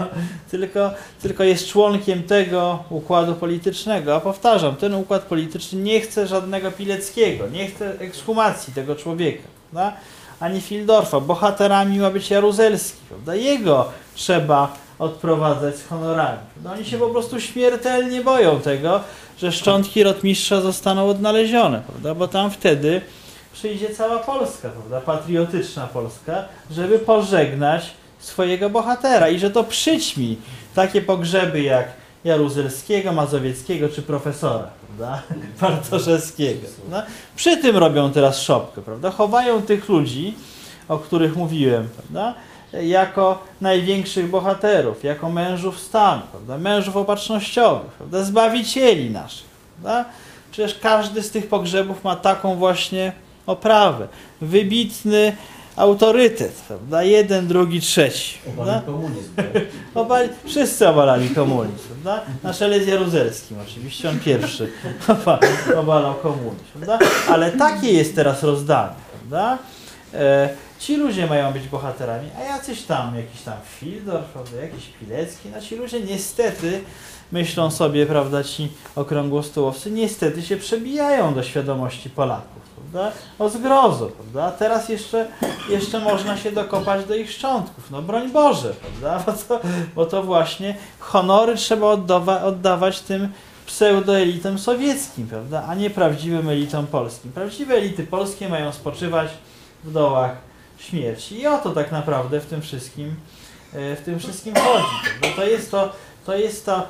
tylko jest członkiem tego układu politycznego. A powtarzam, ten układ polityczny nie chce żadnego Pileckiego, nie chce ekshumacji tego człowieka, prawda, ani Fildorfa. Bohaterami ma być Jaruzelski, prawda, jego trzeba odprowadzać z honorami. Prawda? Oni się po prostu śmiertelnie boją tego, że szczątki rotmistrza zostaną odnalezione, prawda, bo tam wtedy przyjdzie cała Polska, prawda, patriotyczna Polska, żeby pożegnać swojego bohatera i że to przyćmi takie pogrzeby jak Jaruzelskiego, Mazowieckiego czy profesora, prawda, Bartoszewskiego. Prawda? Przy tym robią teraz szopkę, prawda, chowają tych ludzi, o których mówiłem, prawda, jako największych bohaterów, jako mężów stanu, prawda, mężów opatrznościowych, prawda, zbawicieli naszych. Prawda? Przecież każdy z tych pogrzebów ma taką właśnie oprawę. Wybitny autorytet, prawda? Jeden, drugi, trzeci. Obalał komunizm. Wszyscy obalali komunizm, prawda? Na czele z Jaruzelskim oczywiście, on pierwszy obalał komunizm, prawda? Ale takie jest teraz rozdanie, prawda? Ci ludzie mają być bohaterami, a jacyś tam, jakiś tam Fildorf, prawda? Jakiś Pilecki, no ci ludzie niestety myślą sobie, prawda, ci okrągłostołowcy, niestety się przebijają do świadomości Polaków, prawda, o zgrozo, prawda, a teraz jeszcze można się dokopać do ich szczątków, no broń Boże, prawda, bo to właśnie honory trzeba oddawać tym pseudoelitom sowieckim, prawda, a nie prawdziwym elitom polskim. Prawdziwe elity polskie mają spoczywać w dołach śmierci i o to tak naprawdę w tym wszystkim chodzi, prawda? To jest to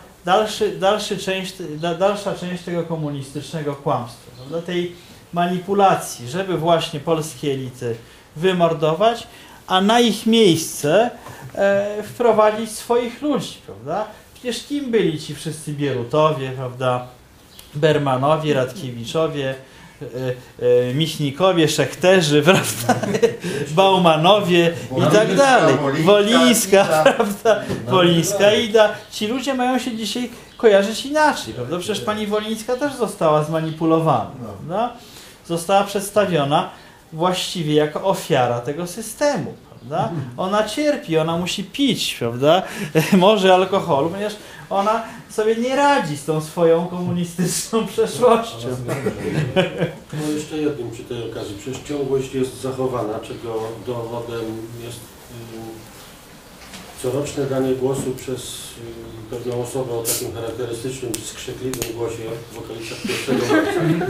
dalsza część tego komunistycznego kłamstwa, prawda? Tej manipulacji, żeby właśnie polskie elity wymordować, a na ich miejsce wprowadzić swoich ludzi, prawda? Przecież kim byli ci wszyscy Bierutowie, prawda? Bermanowie, Radkiewiczowie, Miśnikowie, Szechterzy, prawda? Baumanowie i tak dalej. Wolińska, prawda? Wolińska, Ida. Ci ludzie mają się dzisiaj kojarzyć inaczej, prawda? Przecież pani Wolińska też została zmanipulowana, prawda? Została przedstawiona właściwie jako ofiara tego systemu, prawda? Ona cierpi, ona musi pić, prawda? Może alkoholu, ponieważ ona sobie nie radzi z tą swoją komunistyczną przeszłością. No jeszcze jednym przy tej okazji. Przecież ciągłość jest zachowana, czego dowodem jest coroczne danie głosu przez pewną osobę o takim charakterystycznym, skrzykliwym głosie w okolicach 1 marca.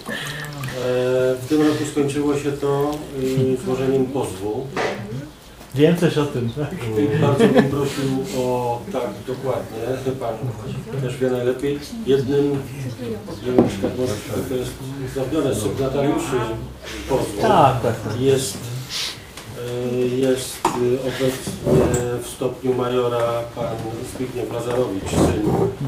W tym roku skończyło się to złożeniem pozwu Wiem coś o tym, tak? Bardzo bym prosił o, tak, dokładnie, pan też wie najlepiej, jednym to jest uzgodnione z sygnatariuszy pozwu. Tak. Jest obecnie w stopniu majora pan Zbigniew Lazarowicz, syn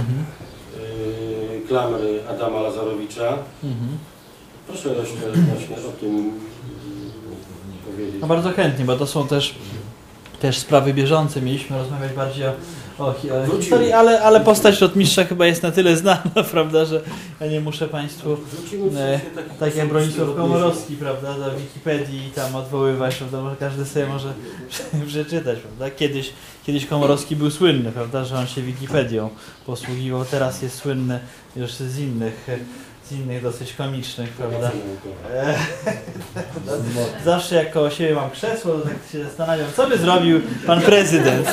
klamry Adama Lazarowicza. Proszę jeszcze właśnie o tym powiedzieć. No bardzo chętnie, bo to są też sprawy bieżące. Mieliśmy rozmawiać bardziej o historii, ale postać rotmistrza chyba jest na tyle znana, prawda, że ja nie muszę Państwu, tak jak Bronisław Komorowski, prawda, do Wikipedii i tam odwoływać, prawda, może każdy sobie może przeczytać, prawda. Kiedyś Komorowski był słynny, prawda, że on się Wikipedią posługiwał, teraz jest słynny już z innych dosyć komicznych, prawda. Zawsze jak koło siebie mam krzesło, to tak się zastanawiam, co by zrobił pan prezydent.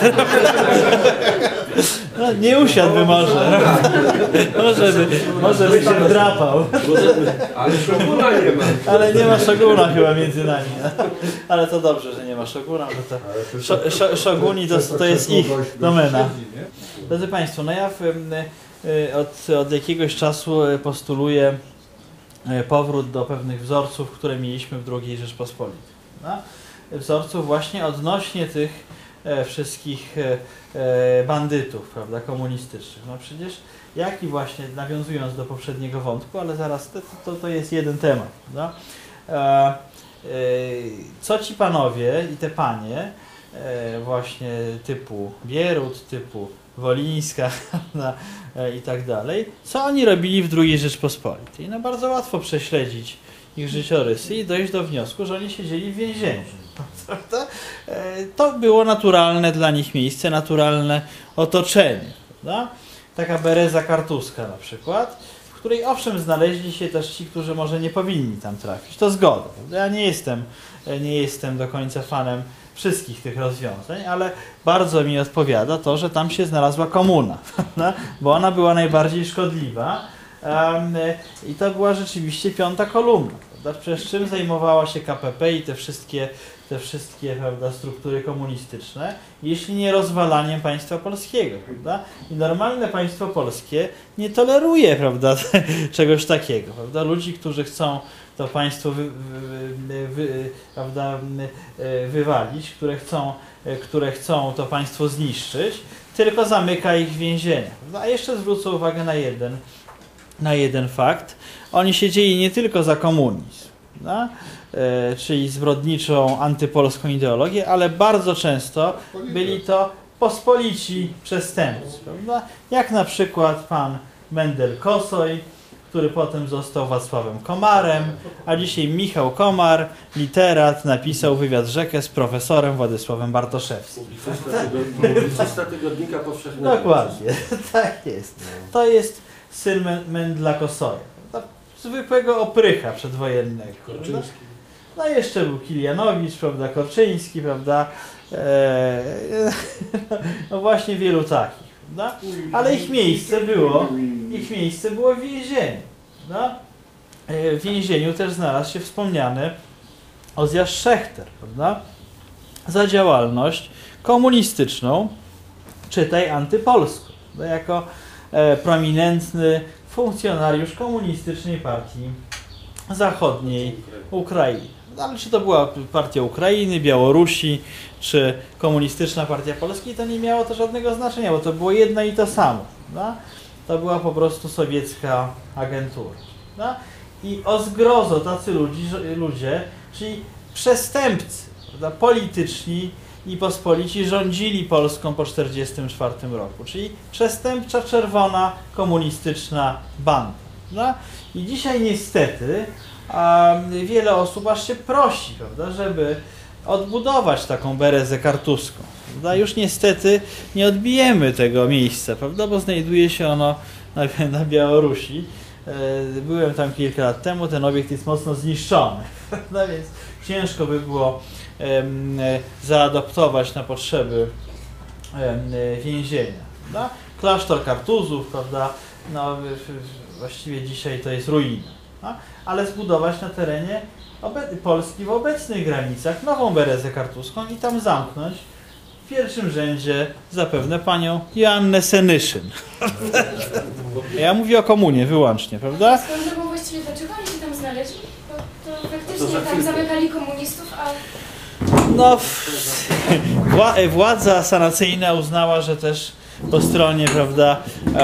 No, nie usiadłby może. Może by się wdrapał. Ale szoguna nie ma. Ale nie ma szoguna chyba między nami. Ale to dobrze, że nie ma szoguna, bo to szoguni to jest ich domena. Drodzy Państwo, no ja od jakiegoś czasu postuluję powrót do pewnych wzorców, które mieliśmy w II Rzeczpospolitej. No? Wzorców właśnie odnośnie tych wszystkich bandytów, prawda, komunistycznych. No przecież, jak i właśnie nawiązując do poprzedniego wątku, ale zaraz to jest jeden temat. Prawda? Co ci panowie i te panie właśnie typu Bierut, typu Wolińska i tak dalej, co oni robili w II Rzeczpospolitej? No bardzo łatwo prześledzić ich życiorysy i dojść do wniosku, że oni siedzieli w więzieniu. To było naturalne dla nich miejsce, naturalne otoczenie. Prawda? Taka Bereza Kartuska na przykład, w której owszem znaleźli się też ci, którzy może nie powinni tam trafić. To zgoda. Prawda? Ja nie jestem do końca fanem wszystkich tych rozwiązań, ale bardzo mi odpowiada to, że tam się znalazła komuna, bo ona była najbardziej szkodliwa i to była rzeczywiście piąta kolumna. Przecież czym zajmowała się KPP i te wszystkie prawda, struktury komunistyczne, jeśli nie rozwalaniem państwa polskiego, prawda? I normalne państwo polskie nie toleruje, prawda, czegoś takiego, prawda? Ludzi, którzy chcą to państwo prawda, wywalić, które chcą to państwo zniszczyć, tylko zamyka ich w więzieniach. A jeszcze zwrócę uwagę na jeden fakt. Oni siedzieli nie tylko za komunizm, prawda? Czyli zbrodniczą, antypolską ideologię, ale bardzo często byli to pospolici przestępcy, prawda? Jak na przykład pan Mendel Kosoj, który potem został Wacławem Komarem, a dzisiaj Michał Komar, literat, napisał wywiad rzekę z profesorem Władysławem Bartoszewskim. Publicysta Tygodnika Powszechnego. Dokładnie, tak jest. To jest syn Mendla Kosoja, zwykłego oprycha przedwojennego. Korczyński. No jeszcze był Kilianowicz, prawda, Korczyński, prawda, no właśnie wielu takich, prawda? Ale ich miejsce było w więzieniu, prawda? W więzieniu też znalazł się wspomniany Ozjasz Szechter, prawda, za działalność komunistyczną, czytaj antypolską, jako prominentny funkcjonariusz komunistycznej partii zachodniej Ukrainy. Ale czy to była partia Ukrainy, Białorusi, czy komunistyczna partia Polski, to nie miało to żadnego znaczenia, bo to było jedno i to samo. Prawda? To była po prostu sowiecka agentura. Prawda? I o zgrozo tacy ludzie, czyli przestępcy, prawda, polityczni i pospolici rządzili Polską po 1944 roku, czyli przestępcza, czerwona, komunistyczna banda. Prawda? I dzisiaj niestety wiele osób aż się prosi, prawda, żeby odbudować taką Berezę Kartuską. Prawda? Już niestety nie odbijemy tego miejsca, prawda, bo znajduje się ono na Białorusi. Byłem tam kilka lat temu, ten obiekt jest mocno zniszczony, prawda? Więc ciężko by było zaadoptować na potrzeby więzienia. Prawda? Klasztor Kartuzów, prawda? No, właściwie dzisiaj to jest ruina, ale zbudować na terenie Polski w obecnych granicach, nową Berezę Kartuską i tam zamknąć w pierwszym rzędzie zapewne panią Joannę Senyszyn. Ja mówię o komunie wyłącznie, prawda? Swoją drogą właściwie dlaczego oni się tam znaleźli? Bo to faktycznie tam zamykali komunistów, a No, władza sanacyjna uznała, że też po stronie, prawda,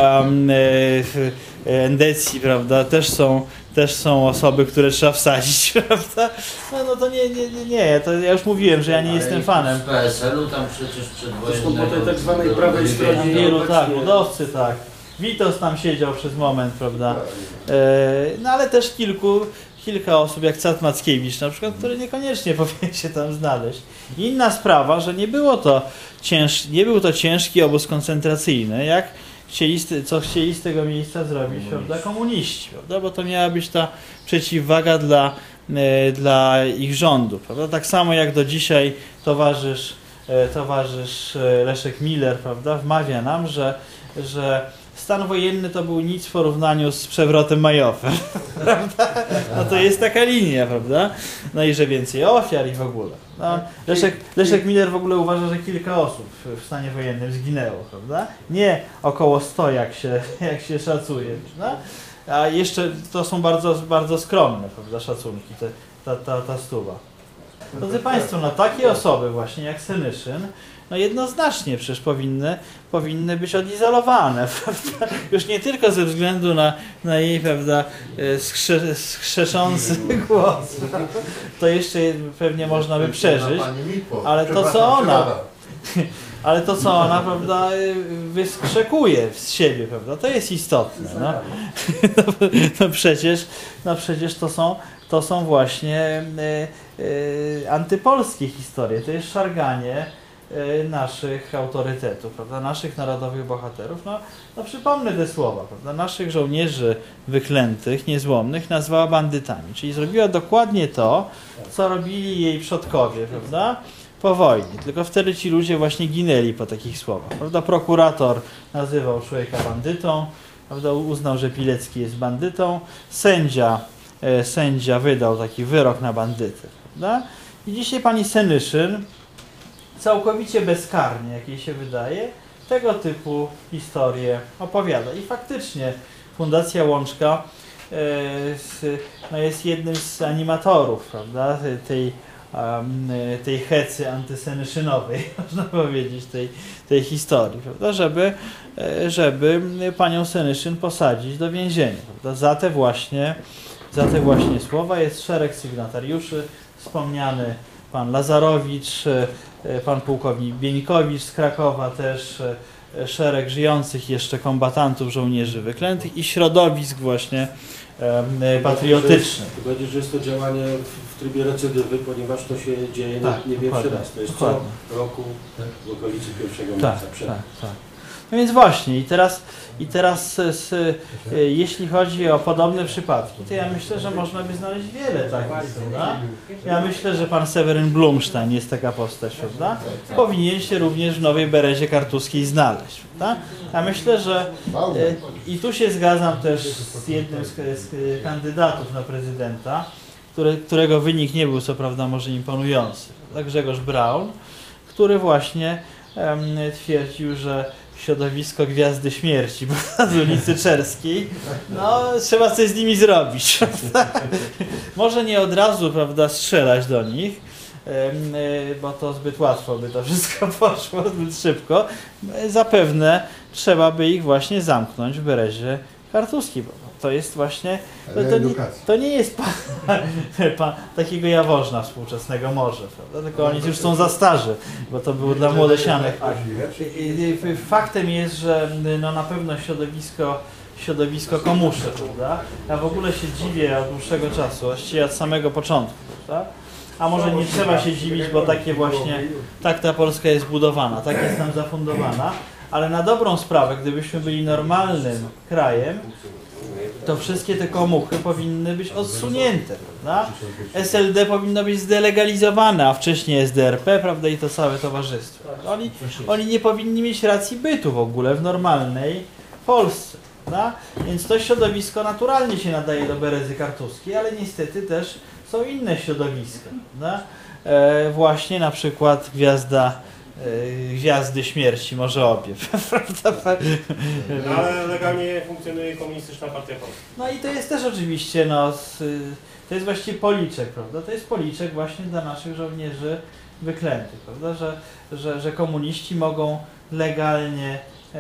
endecji, prawda, też są osoby, które trzeba wsadzić, prawda? No to nie, to ja już mówiłem, że ja nie jestem fanem. Z PSL-u tam przecież Zresztą po tej przedwojennego... tak zwanej prawej stronie Wielu, tak, obecnie- budowcy, tak. Witos tam siedział przez moment, prawda? No ale też kilka osób, jak Cat Mackiewicz na przykład, który niekoniecznie powinien się tam znaleźć. Inna sprawa, że nie był to ciężki obóz koncentracyjny, jak co chcieli z tego miejsca zrobić, prawda, komuniści, prawda? Bo to miała być ta przeciwwaga dla ich rządu, prawda? Tak samo jak do dzisiaj towarzysz Leszek Miller, prawda, wmawia nam, że stan wojenny to był nic w porównaniu z przewrotem majowym, prawda? No to jest taka linia, prawda? No i że więcej ofiar i w ogóle. No, Leszek Miller w ogóle uważa, że kilka osób w stanie wojennym zginęło, prawda? Nie około 100, jak się szacuje, prawda? A jeszcze to są bardzo, bardzo skromne, prawda, szacunki, ta stuwa. Drodzy Państwo, no takie osoby właśnie jak Senyszyn, no jednoznacznie przecież powinny być odizolowane, prawda? Już nie tylko ze względu na jej, prawda, skrzeszący głos. To jeszcze pewnie można by przeżyć, ale to co ona, prawda, wyskrzekuje z siebie, prawda, to jest istotne. No. No przecież to są właśnie antypolskie historie, to jest szarganie naszych autorytetów, prawda, naszych narodowych bohaterów. No przypomnę te słowa, prawda, naszych żołnierzy wyklętych, niezłomnych nazwała bandytami, czyli zrobiła dokładnie to, co robili jej przodkowie, prawda, po wojnie, tylko wtedy ci ludzie właśnie ginęli po takich słowach, prawda. Prokurator nazywał człowieka bandytą, prawda, uznał, że Pilecki jest bandytą, sędzia wydał taki wyrok na bandytę, prawda. I dzisiaj pani Senyszyn całkowicie bezkarnie, jak jej się wydaje, tego typu historie opowiada. I faktycznie Fundacja Łączka no jest jednym z animatorów, prawda, tej hecy antysenyszynowej, można powiedzieć, tej historii, prawda, żeby panią Senyszyn posadzić do więzienia, prawda. Za te właśnie słowa jest szereg sygnatariuszy, wspomniany pan Lazarowicz, pan pułkownik Bieńkowicz z Krakowa, też szereg żyjących jeszcze kombatantów, żołnierzy wyklętych i środowisk właśnie patriotycznych. Tym bardziej, że jest to działanie w trybie recydywy, ponieważ to się dzieje Tak, nie pierwszy dokładnie, raz. To jest dokładnie. co roku w okolicy 1 Tak, marca. tak. No więc właśnie, i teraz jeśli chodzi o podobne przypadki, to ja myślę, że można by znaleźć wiele takich, prawda? Ja myślę, że pan Seweryn Blumstein jest taka postać, prawda? Powinien się również w Nowej Berezie Kartuskiej znaleźć, prawda? Ja myślę, że i tu się zgadzam też z jednym z kandydatów na prezydenta, którego wynik nie był co prawda może imponujący, tak, Grzegorz Braun, który właśnie twierdził, że środowisko Gwiazdy Śmierci z ulicy Czerskiej, no trzeba coś z nimi zrobić, prawda? Może nie od razu, prawda, strzelać do nich, bo to zbyt łatwo by to wszystko poszło, zbyt szybko. Zapewne trzeba by ich właśnie zamknąć w Berezie Kartuskiej, bo to jest właśnie, to nie jest pan takiego Jaworzna współczesnego może, prawda? Tylko oni już są za starzy, bo to było dla młodosianych. Faktem jest, że no na pewno środowisko Komusze, prawda? Ja w ogóle się dziwię od dłuższego czasu, właściwie od samego początku, prawda? A może nie trzeba się dziwić, bo takie właśnie, tak ta Polska jest budowana, tak jest nam zafundowana, ale na dobrą sprawę, gdybyśmy byli normalnym krajem, to wszystkie te komuchy powinny być odsunięte, prawda? SLD powinno być zdelegalizowane, a wcześniej SDRP, prawda, i to całe towarzystwo. Oni nie powinni mieć racji bytu w ogóle w normalnej Polsce. prawda? Więc to środowisko naturalnie się nadaje do Berezy Kartuskiej, ale niestety też są inne środowiska, prawda? Właśnie na przykład Gwiazdy Śmierci, może obie, prawda? Ale legalnie funkcjonuje Komunistyczna Partia Polska. No i to jest też oczywiście, to jest właściwie policzek, prawda? To jest policzek właśnie dla naszych żołnierzy wyklętych, prawda? Że komuniści mogą legalnie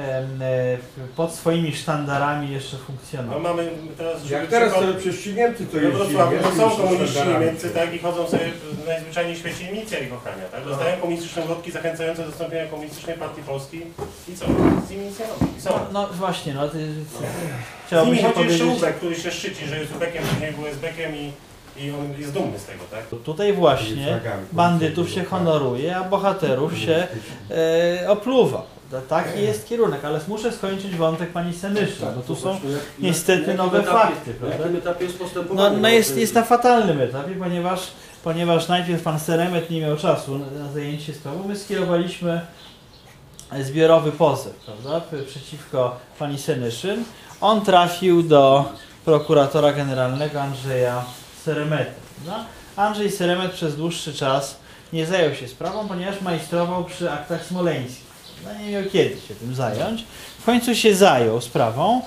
pod swoimi sztandarami jeszcze No funkcjonować. mamy teraz... Jak teraz to prześcignięty to We jest. Wrocławiu to są komuniści niemieccy, tak, i chodzą sobie najzwyczajniej w świecie, milicja ich ochrania, tak? Dostają komunistyczne wrotki zachęcające do wstąpienia Komunistycznej Partii Polskiej i co? Z nimi nic nie robią. I są. No właśnie, Z chciałbym nimi się chodzi jeszcze powiedzieć, Ubek, który się szczyci, że jest Ubekiem, później był SB-kiem i on jest dumny z tego, tak? tutaj właśnie bandytów się honoruje, a bohaterów się opluwa. Taki jest kierunek, ale muszę skończyć wątek pani Senyszyn, bo tu są niestety nowe fakty, Na prawda? jakim etapie jest postępowanie? No jest na fatalnym etapie, ponieważ najpierw pan Seremet nie miał czasu na zajęcie się sprawą. My skierowaliśmy zbiorowy pozew, prawda, przeciwko pani Senyszyn. On trafił do prokuratora generalnego Andrzeja Seremeta. Prawda? Andrzej Seremet przez dłuższy czas nie zajął się sprawą, ponieważ majstrował przy aktach smoleńskich. No, nie miał kiedy się tym zająć. W końcu się zajął sprawą,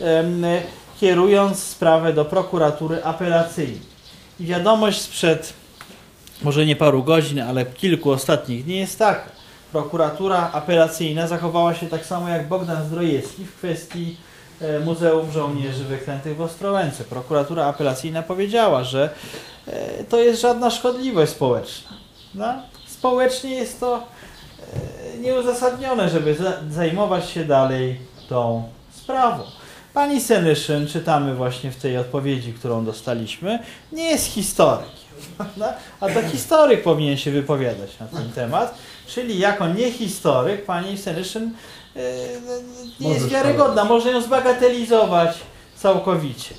kierując sprawę do prokuratury apelacyjnej. I wiadomość sprzed może nie paru godzin, ale kilku ostatnich dni jest taka. Prokuratura apelacyjna zachowała się tak samo jak Bogdan Zdrojewski w kwestii Muzeum Żołnierzy Wyklętych w Ostrołęce. Prokuratura apelacyjna powiedziała, że to jest żadna szkodliwość społeczna. No? Społecznie jest to nieuzasadnione, żeby zajmować się dalej tą sprawą. Pani Senyszyn, czytamy właśnie w tej odpowiedzi, którą dostaliśmy, nie jest historykiem, prawda? A to historyk powinien się wypowiadać na ten temat, czyli jako niehistoryk pani Senyszyn nie jest wiarygodna, może ją zbagatelizować całkowicie.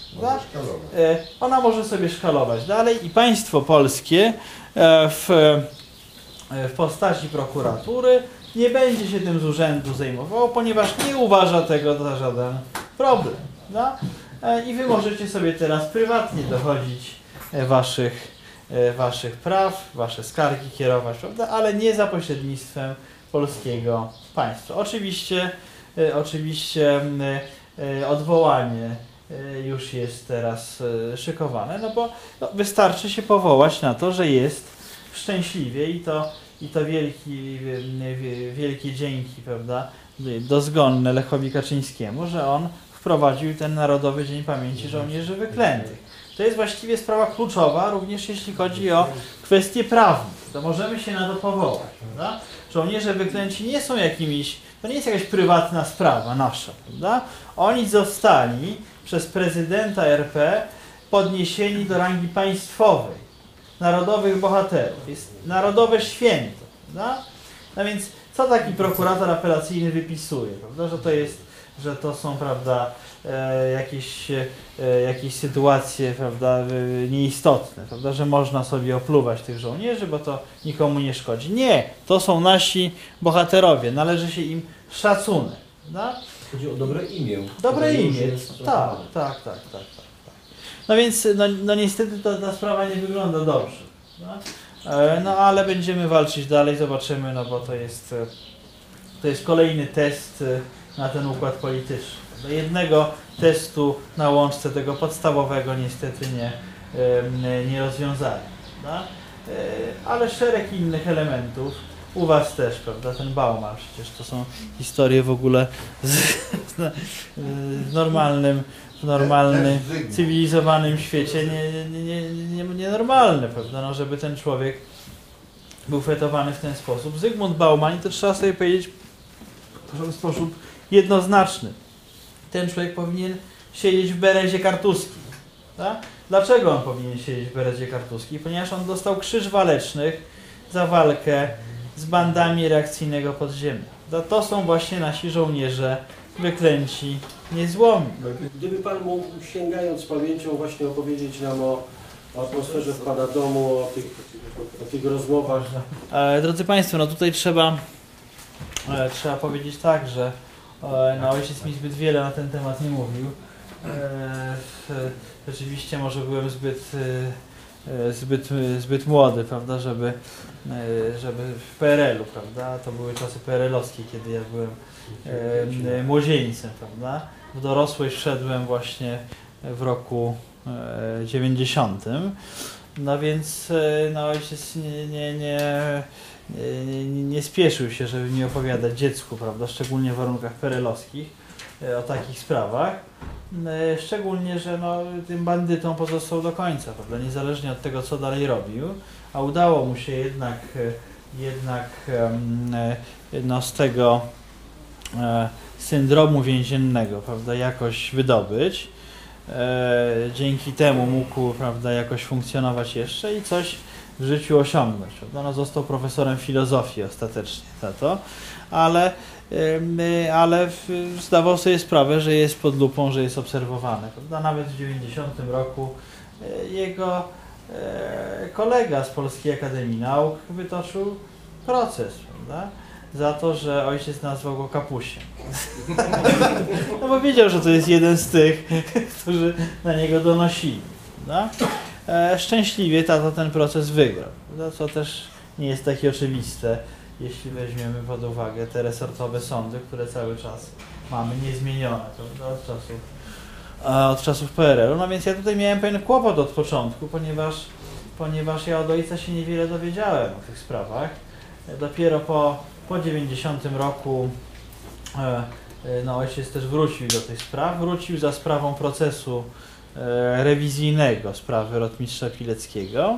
Ona może sobie szkalować dalej i państwo polskie w postaci prokuratury nie będzie się tym z urzędu zajmowało, ponieważ nie uważa tego za żaden problem. No? I wy możecie sobie teraz prywatnie dochodzić waszych praw, wasze skargi kierować, prawda? Ale nie za pośrednictwem polskiego państwa. Oczywiście odwołanie już jest teraz szykowane, no bo wystarczy się powołać na to, że jest szczęśliwie i to wielkie dzięki, prawda, dozgonne Lechowi Kaczyńskiemu, że on wprowadził ten Narodowy Dzień Pamięci Żołnierzy Wyklętych. To jest właściwie sprawa kluczowa, również jeśli chodzi o kwestie prawne. To możemy się na to powołać, prawda? Żołnierze wyklęci nie są to nie jest jakaś prywatna sprawa nasza, prawda? Oni zostali przez prezydenta RP podniesieni do rangi państwowej, narodowych bohaterów. Jest narodowe święto, prawda? No więc co taki prokurator apelacyjny wypisuje, prawda? Że to są, prawda, jakieś sytuacje, prawda, nieistotne, prawda, że można sobie opluwać tych żołnierzy, bo to nikomu nie szkodzi. Nie, to są nasi bohaterowie, należy się im szacunek. Prawda? Chodzi o dobre imię. Dobre imię, tak. No więc, no niestety ta sprawa nie wygląda dobrze. No ale będziemy walczyć dalej, zobaczymy, no bo to jest kolejny test na ten układ polityczny. Do jednego testu na łączce tego podstawowego niestety nie rozwiązali. Prawda? Ale szereg innych elementów, u was też, prawda, ten Bauman, przecież to są historie w ogóle w normalnym, cywilizowanym świecie nienormalne, prawda, no, żeby ten człowiek był fetowany w ten sposób. Zygmunt Bauman, i to trzeba sobie powiedzieć w sposób jednoznaczny. Ten człowiek powinien siedzieć w Berezie Kartuskiej. Tak? Dlaczego on powinien siedzieć w Berezie Kartuskiej? Ponieważ on dostał Krzyż Walecznych za walkę z bandami reakcyjnego podziemia. To są właśnie nasi żołnierze wyklęci niezłomni. Gdyby Pan mógł, sięgając pamięcią, właśnie opowiedzieć nam o atmosferze w Pana domu, o tych rozmowach. Drodzy Państwo, no tutaj trzeba powiedzieć tak, że No ojciec mi zbyt wiele na ten temat nie mówił. Rzeczywiście może byłem zbyt młody, prawda, żeby w PRL-u, prawda, to były czasy PRL-owskie, kiedy ja byłem młodzieńcem, prawda. W dorosłość wszedłem właśnie w roku 90. No więc no, ojciec nie spieszył się, żeby mi opowiadać dziecku, prawda, szczególnie w warunkach PRL-owskich, o takich sprawach. Szczególnie, że no, tym bandytą pozostał do końca, prawda, niezależnie od tego, co dalej robił, a udało mu się jednak no, z tego syndromu więziennego, prawda, jakoś wydobyć. Dzięki temu mógł, prawda, jakoś funkcjonować jeszcze i coś w życiu osiągnąć. Prawda? No, został profesorem filozofii ostatecznie za to, ale zdawał sobie sprawę, że jest pod lupą, że jest obserwowany. Prawda? Nawet w 90 roku jego kolega z Polskiej Akademii Nauk wytoczył proces, prawda? Za to, że ojciec nazwał go kapusiem. No bo wiedział, że to jest jeden z tych, którzy na niego donosili. Prawda? Szczęśliwie tato ten proces wygrał, prawda? Co też nie jest takie oczywiste, jeśli weźmiemy pod uwagę te resortowe sądy, które cały czas mamy niezmienione, prawda? Od czasów PRL-u. No więc ja tutaj miałem pewien kłopot od początku, ponieważ ja od ojca się niewiele dowiedziałem o tych sprawach. Dopiero po 90 roku no, ojciec też wrócił do tych spraw. Wrócił za sprawą procesu rewizyjnego sprawy rotmistrza Pileckiego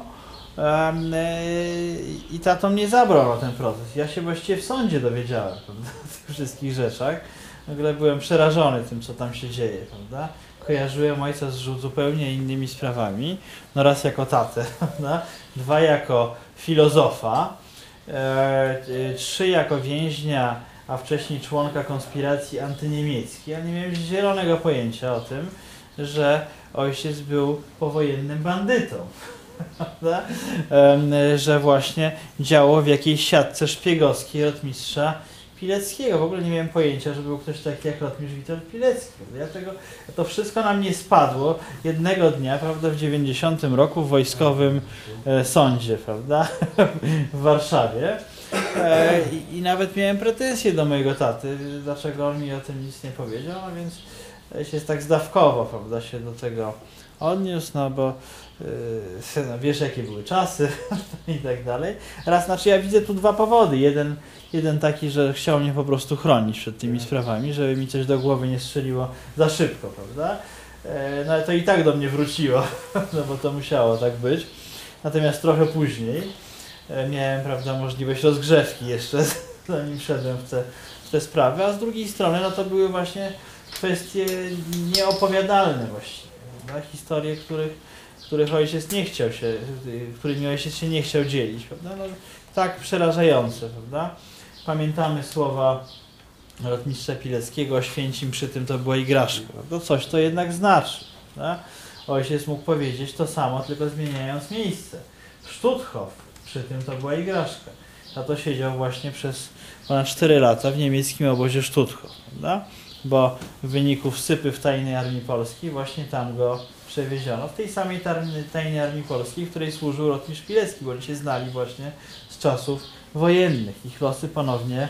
i tato mnie zabrał na ten proces. Ja się właściwie w sądzie dowiedziałem, prawda, o tych wszystkich rzeczach. W ogóle byłem przerażony tym, co tam się dzieje, prawda. Kojarzyłem ojca z zupełnie innymi sprawami. No raz jako tatę, prawda? 2 jako filozofa, 3 jako więźnia, a wcześniej członka konspiracji antyniemieckiej. Ja nie miałem zielonego pojęcia o tym, że ojciec był powojennym bandytą, że właśnie działał w jakiejś siatce szpiegowskiej rotmistrza Pileckiego. W ogóle nie miałem pojęcia, że był ktoś taki jak rotmistrz Witold Pilecki. To wszystko na mnie spadło jednego dnia, prawda, w 90 roku w wojskowym sądzie, prawda, w Warszawie. I nawet miałem pretensje do mojego taty, dlaczego on mi o tym nic nie powiedział, a więc się tak zdawkowo, prawda, się do tego odniósł, no bo no, wiesz, jakie były czasy i tak dalej. Raz, znaczy ja widzę tu 2 powody. Jeden taki, że chciał mnie po prostu chronić przed tymi sprawami, żeby mi coś do głowy nie strzeliło za szybko, prawda? No ale to i tak do mnie wróciło, no bo to musiało tak być. Natomiast trochę później miałem, prawda, możliwość rozgrzewki jeszcze, zanim wszedłem w te sprawy, a z drugiej strony no to były właśnie kwestie nieopowiadalne właściwie, prawda? Historie, których ojciec nie chciał którymi ojciec się nie chciał dzielić, prawda? No, tak przerażające, prawda? Pamiętamy słowa rotmistrza Pileckiego: Oświęcim przy tym to była igraszka. No coś to jednak znaczy, prawda? Ojciec mógł powiedzieć to samo, tylko zmieniając miejsce. Stutthof przy tym to była igraszka. Tato siedział właśnie przez ponad 4 lata w niemieckim obozie Stutthof, prawda? Bo w wyniku wsypy w tajnej armii polskiej właśnie tam go przewieziono. W tej samej tajnej armii polskiej, w której służył rotmistrz Pilecki, bo oni się znali właśnie z czasów wojennych. Ich losy ponownie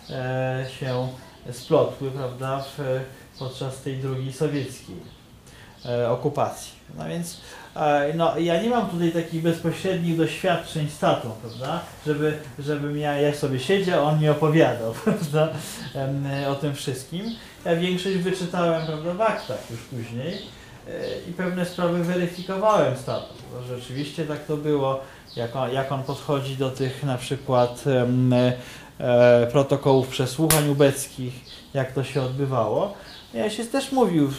się splotły, prawda, podczas tej drugiej sowieckiej okupacji. No więc no, ja nie mam tutaj takich bezpośrednich doświadczeń z tatą, prawda, żebym ja sobie siedział, on mi opowiadał, prawda, o tym wszystkim. Ja większość wyczytałem, prawda, w aktach już później i pewne sprawy weryfikowałem z tatą. Rzeczywiście tak to było, jak on podchodzi do tych na przykład protokołów przesłuchań ubeckich, jak to się odbywało. Ja się też mówił,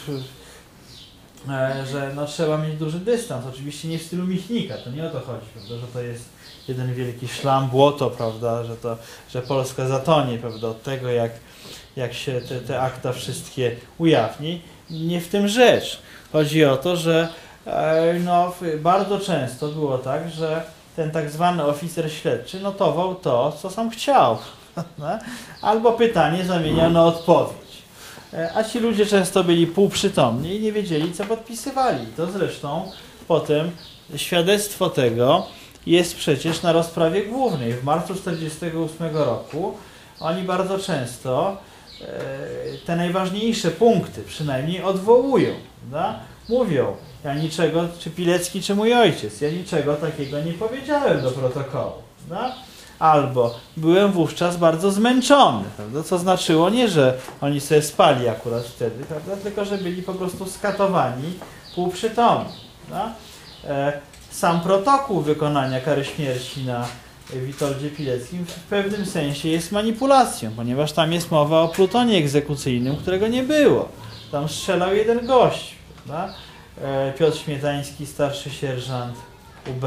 że no, trzeba mieć duży dystans. Oczywiście nie w stylu Michnika, to nie o to chodzi, prawda, że to jest jeden wielki szlam, błoto, prawda, że Polska zatonie, prawda, od tego, jak się te akta wszystkie ujawni. Nie w tym rzecz. Chodzi o to, że no, bardzo często było tak, że ten tak zwany oficer śledczy notował to, co sam chciał. Albo pytanie zamieniano odpowiedź. a ci ludzie często byli półprzytomni i nie wiedzieli, co podpisywali. To zresztą potem świadectwo tego jest przecież na rozprawie głównej. W marcu 1948 roku oni bardzo często te najważniejsze punkty przynajmniej odwołują. Prawda? Mówią, ja niczego, czy Pilecki, czy mój ojciec, ja niczego takiego nie powiedziałem do protokołu. Prawda? Albo byłem wówczas bardzo zmęczony, prawda? Co znaczyło nie, że oni sobie spali akurat wtedy, prawda? Tylko że byli po prostu skatowani półprzytomni. Prawda? Sam protokół wykonania kary śmierci na Witoldzie Pileckim w pewnym sensie jest manipulacją, ponieważ tam jest mowa o plutonie egzekucyjnym, którego nie było. Tam strzelał jeden gość, prawda? Piotr Śmietański, starszy sierżant UB.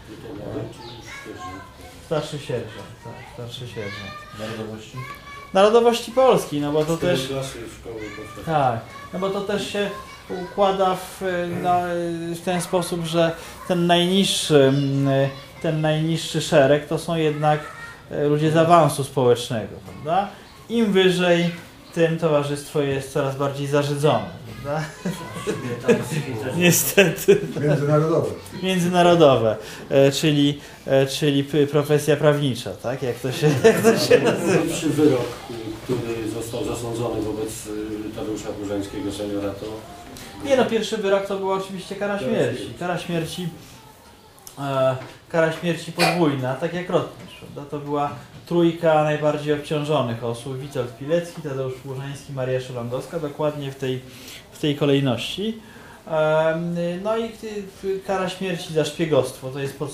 Starszy sierżant, tak, starszy sierżant. Narodowości? Narodowości polskiej, no bo to też... Klasy szkoły powszechnej. Tak, no bo to też się układa w ten sposób, że ten najniższy szereg to są jednak ludzie z awansu społecznego, prawda? Im wyżej, tym towarzystwo jest coraz bardziej zażydzone, prawda? Niestety. Międzynarodowe, czyli profesja prawnicza, tak? Jak to się nazywa. Pierwszy wyrok, który został zasądzony wobec Tadeusza Kurzańskiego seniora, to... Nie no, pierwszy wyrok to była oczywiście kara śmierci. Kara śmierci podwójna, tak jak rotmistrz, prawda? To była trójka najbardziej obciążonych osób. Witold Pilecki, Tadeusz Kurzański, Maria Szylandowska, dokładnie w tej kolejności. No i kara śmierci za szpiegostwo, to jest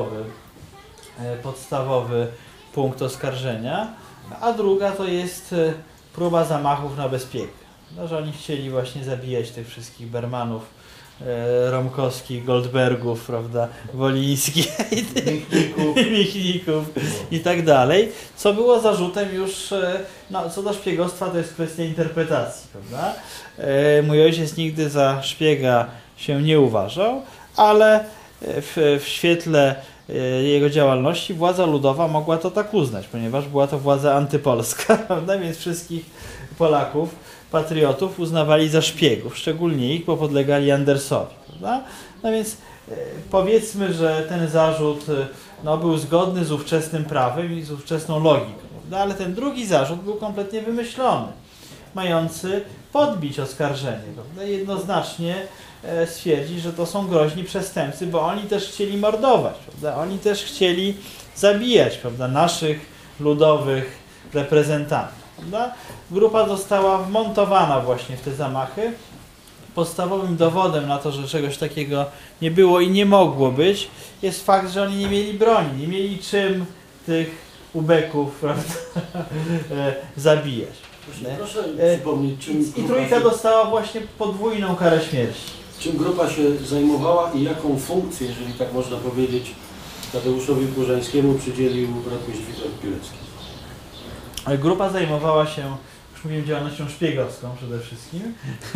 podstawowy punkt oskarżenia, a druga to jest próba zamachów na bezpiekę. No, że oni chcieli właśnie zabijać tych wszystkich Bermanów, Romkowskich, Goldbergów, prawda, Wolińskich, Michników i tak dalej, co było zarzutem już, no, co do szpiegostwa to jest kwestia interpretacji, prawda. Mój ojciec nigdy za szpiega się nie uważał, ale w świetle jego działalności władza ludowa mogła to tak uznać, ponieważ była to władza antypolska, prawda, więc wszystkich Polaków, patriotów uznawali za szpiegów, szczególnie ich, bo podlegali Andersowi, prawda? No więc powiedzmy, że ten zarzut no, był zgodny z ówczesnym prawem i z ówczesną logiką, prawda? Ale ten drugi zarzut był kompletnie wymyślony, mający podbić oskarżenie, prawda? Jednoznacznie stwierdzić, że to są groźni przestępcy, bo oni też chcieli mordować, prawda? Oni też chcieli zabijać, prawda, naszych ludowych reprezentantów. Prawda? Grupa została wmontowana właśnie w te zamachy. Podstawowym dowodem na to, że czegoś takiego nie było i nie mogło być, jest fakt, że oni nie mieli broni, nie mieli czym tych ubeków, prawda, zabijać. Proszę przypomnieć, czym I trójka dostała właśnie podwójną karę śmierci. Czym grupa się zajmowała i jaką funkcję, jeżeli tak można powiedzieć, Tadeuszowi Kurzańskiemu przydzielił rotmistrz Witold Pilecki? Grupa zajmowała się, już mówiłem, działalnością szpiegowską przede wszystkim,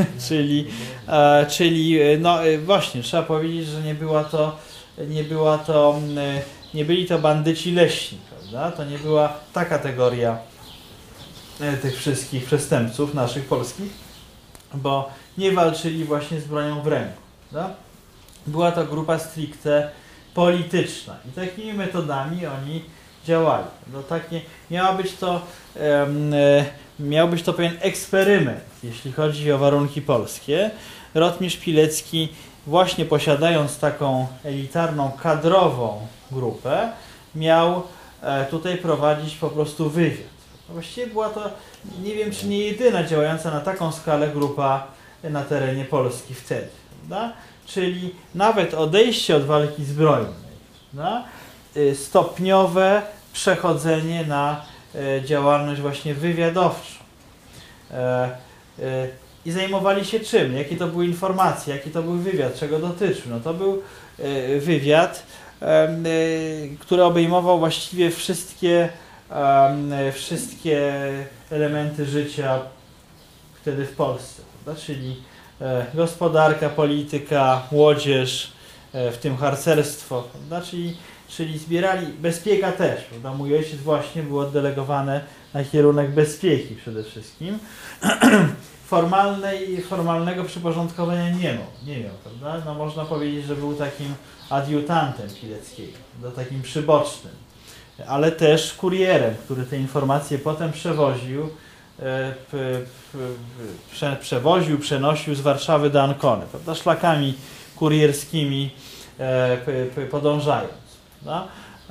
czyli no właśnie trzeba powiedzieć, że nie byli to bandyci leśni, prawda? To nie była ta kategoria tych wszystkich przestępców naszych polskich, bo nie walczyli właśnie z bronią w ręku, prawda? Była to grupa stricte polityczna i takimi metodami oni działali. No takie, miał być to pewien eksperyment, jeśli chodzi o warunki polskie. Rotmistrz Pilecki, właśnie posiadając taką elitarną, kadrową grupę, miał tutaj prowadzić po prostu wywiad. Właściwie była to, nie wiem czy nie jedyna działająca na taką skalę grupa na terenie Polski wtedy, prawda? Czyli nawet odejście od walki zbrojnej, prawda? Stopniowe przechodzenie na działalność właśnie wywiadowczą. I zajmowali się czym? Jakie to były informacje? Jaki to był wywiad? Czego dotyczył? No to był wywiad, który obejmował właściwie wszystkie elementy życia wtedy w Polsce, prawda? Czyli gospodarka, polityka, młodzież, w tym harcerstwo, prawda? Czyli zbierali, bezpieka też, prawda? Mój ojciec właśnie był oddelegowany na kierunek bezpieki przede wszystkim. Formalnego przyporządkowania nie miał, prawda? No można powiedzieć, że był takim adiutantem Pileckiego, takim przybocznym, ale też kurierem, który te informacje potem przenosił z Warszawy do Ancony, prawda? Szlakami kurierskimi podążając, prawda?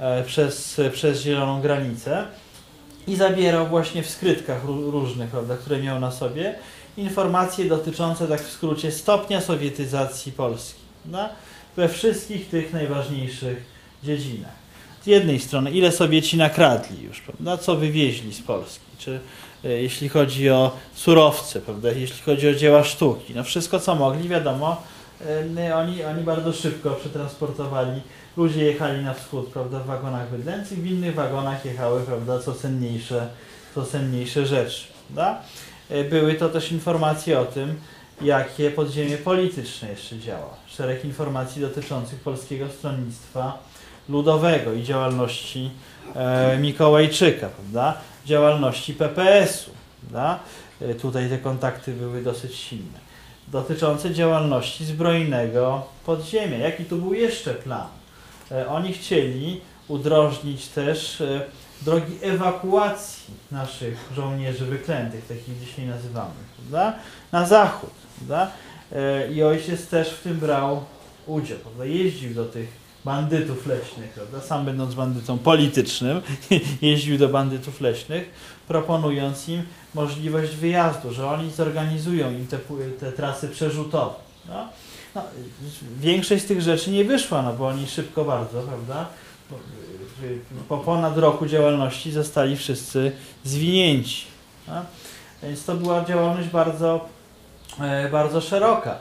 Przez zieloną granicę i zabierał właśnie w skrytkach różnych, prawda, które miał na sobie, informacje dotyczące, tak w skrócie, stopnia sowietyzacji Polski, prawda? We wszystkich tych najważniejszych dziedzinach. Z jednej strony, ile Sowieci nakradli już, prawda? Co wywieźli z Polski, czy jeśli chodzi o surowce, prawda? Jeśli chodzi o dzieła sztuki, no wszystko co mogli, wiadomo, oni bardzo szybko przetransportowali. Ludzie jechali na wschód, prawda, w wagonach bydlęcych, w innych wagonach jechały, prawda, co cenniejsze rzeczy, prawda? Były to też informacje o tym, jakie podziemie polityczne jeszcze działa. Szereg informacji dotyczących Polskiego Stronnictwa Ludowego i działalności Mikołajczyka, prawda? Działalności PPS-u, prawda? Tutaj te kontakty były dosyć silne. Dotyczące działalności zbrojnego podziemia. Jaki tu był jeszcze plan? Oni chcieli udrożnić też drogi ewakuacji naszych żołnierzy wyklętych, takich dzisiaj nazywamy, prawda? Na zachód, prawda? I ojciec też w tym brał udział, prawda? Jeździł do tych bandytów leśnych, prawda? Sam będąc bandytą politycznym, jeździł do bandytów leśnych, proponując im możliwość wyjazdu, że oni zorganizują im te trasy przerzutowe. No? No, większość z tych rzeczy nie wyszła, no bo oni szybko bardzo, prawda? Po ponad roku działalności zostali wszyscy zwinięci. No? Więc to była działalność bardzo szeroka.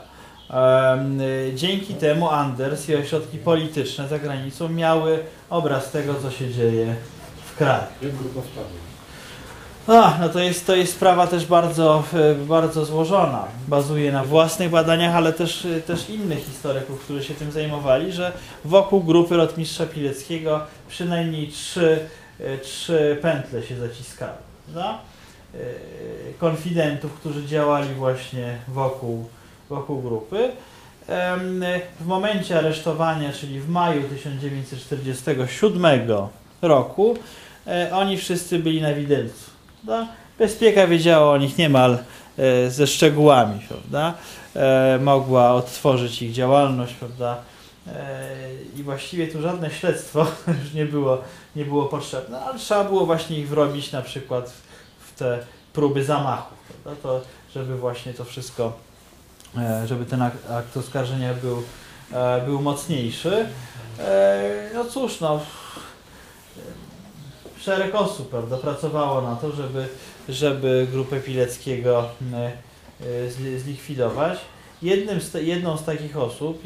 Dzięki temu Anders i ośrodki polityczne za granicą miały obraz tego, co się dzieje w kraju. Jak grupa wpadła? No to jest sprawa też bardzo złożona. Bazuje na własnych badaniach, ale też innych historyków, którzy się tym zajmowali, że wokół grupy rotmistrza Pileckiego przynajmniej trzy pętle się zaciskały. No? Konfidentów, którzy działali właśnie wokół grupy. W momencie aresztowania, czyli w maju 1947 roku, oni wszyscy byli na widelcu. Prawda? Bezpieka wiedziała o nich niemal ze szczegółami, prawda? Mogła odtworzyć ich działalność, prawda? I właściwie tu żadne śledztwo już nie było potrzebne, ale trzeba było właśnie ich wrobić na przykład w te próby zamachów, prawda? To, żeby właśnie to wszystko, żeby ten akt oskarżenia był mocniejszy. No cóż, no szereg osób, prawda, pracowało na to, żeby grupę Pileckiego zlikwidować. Jedną z takich osób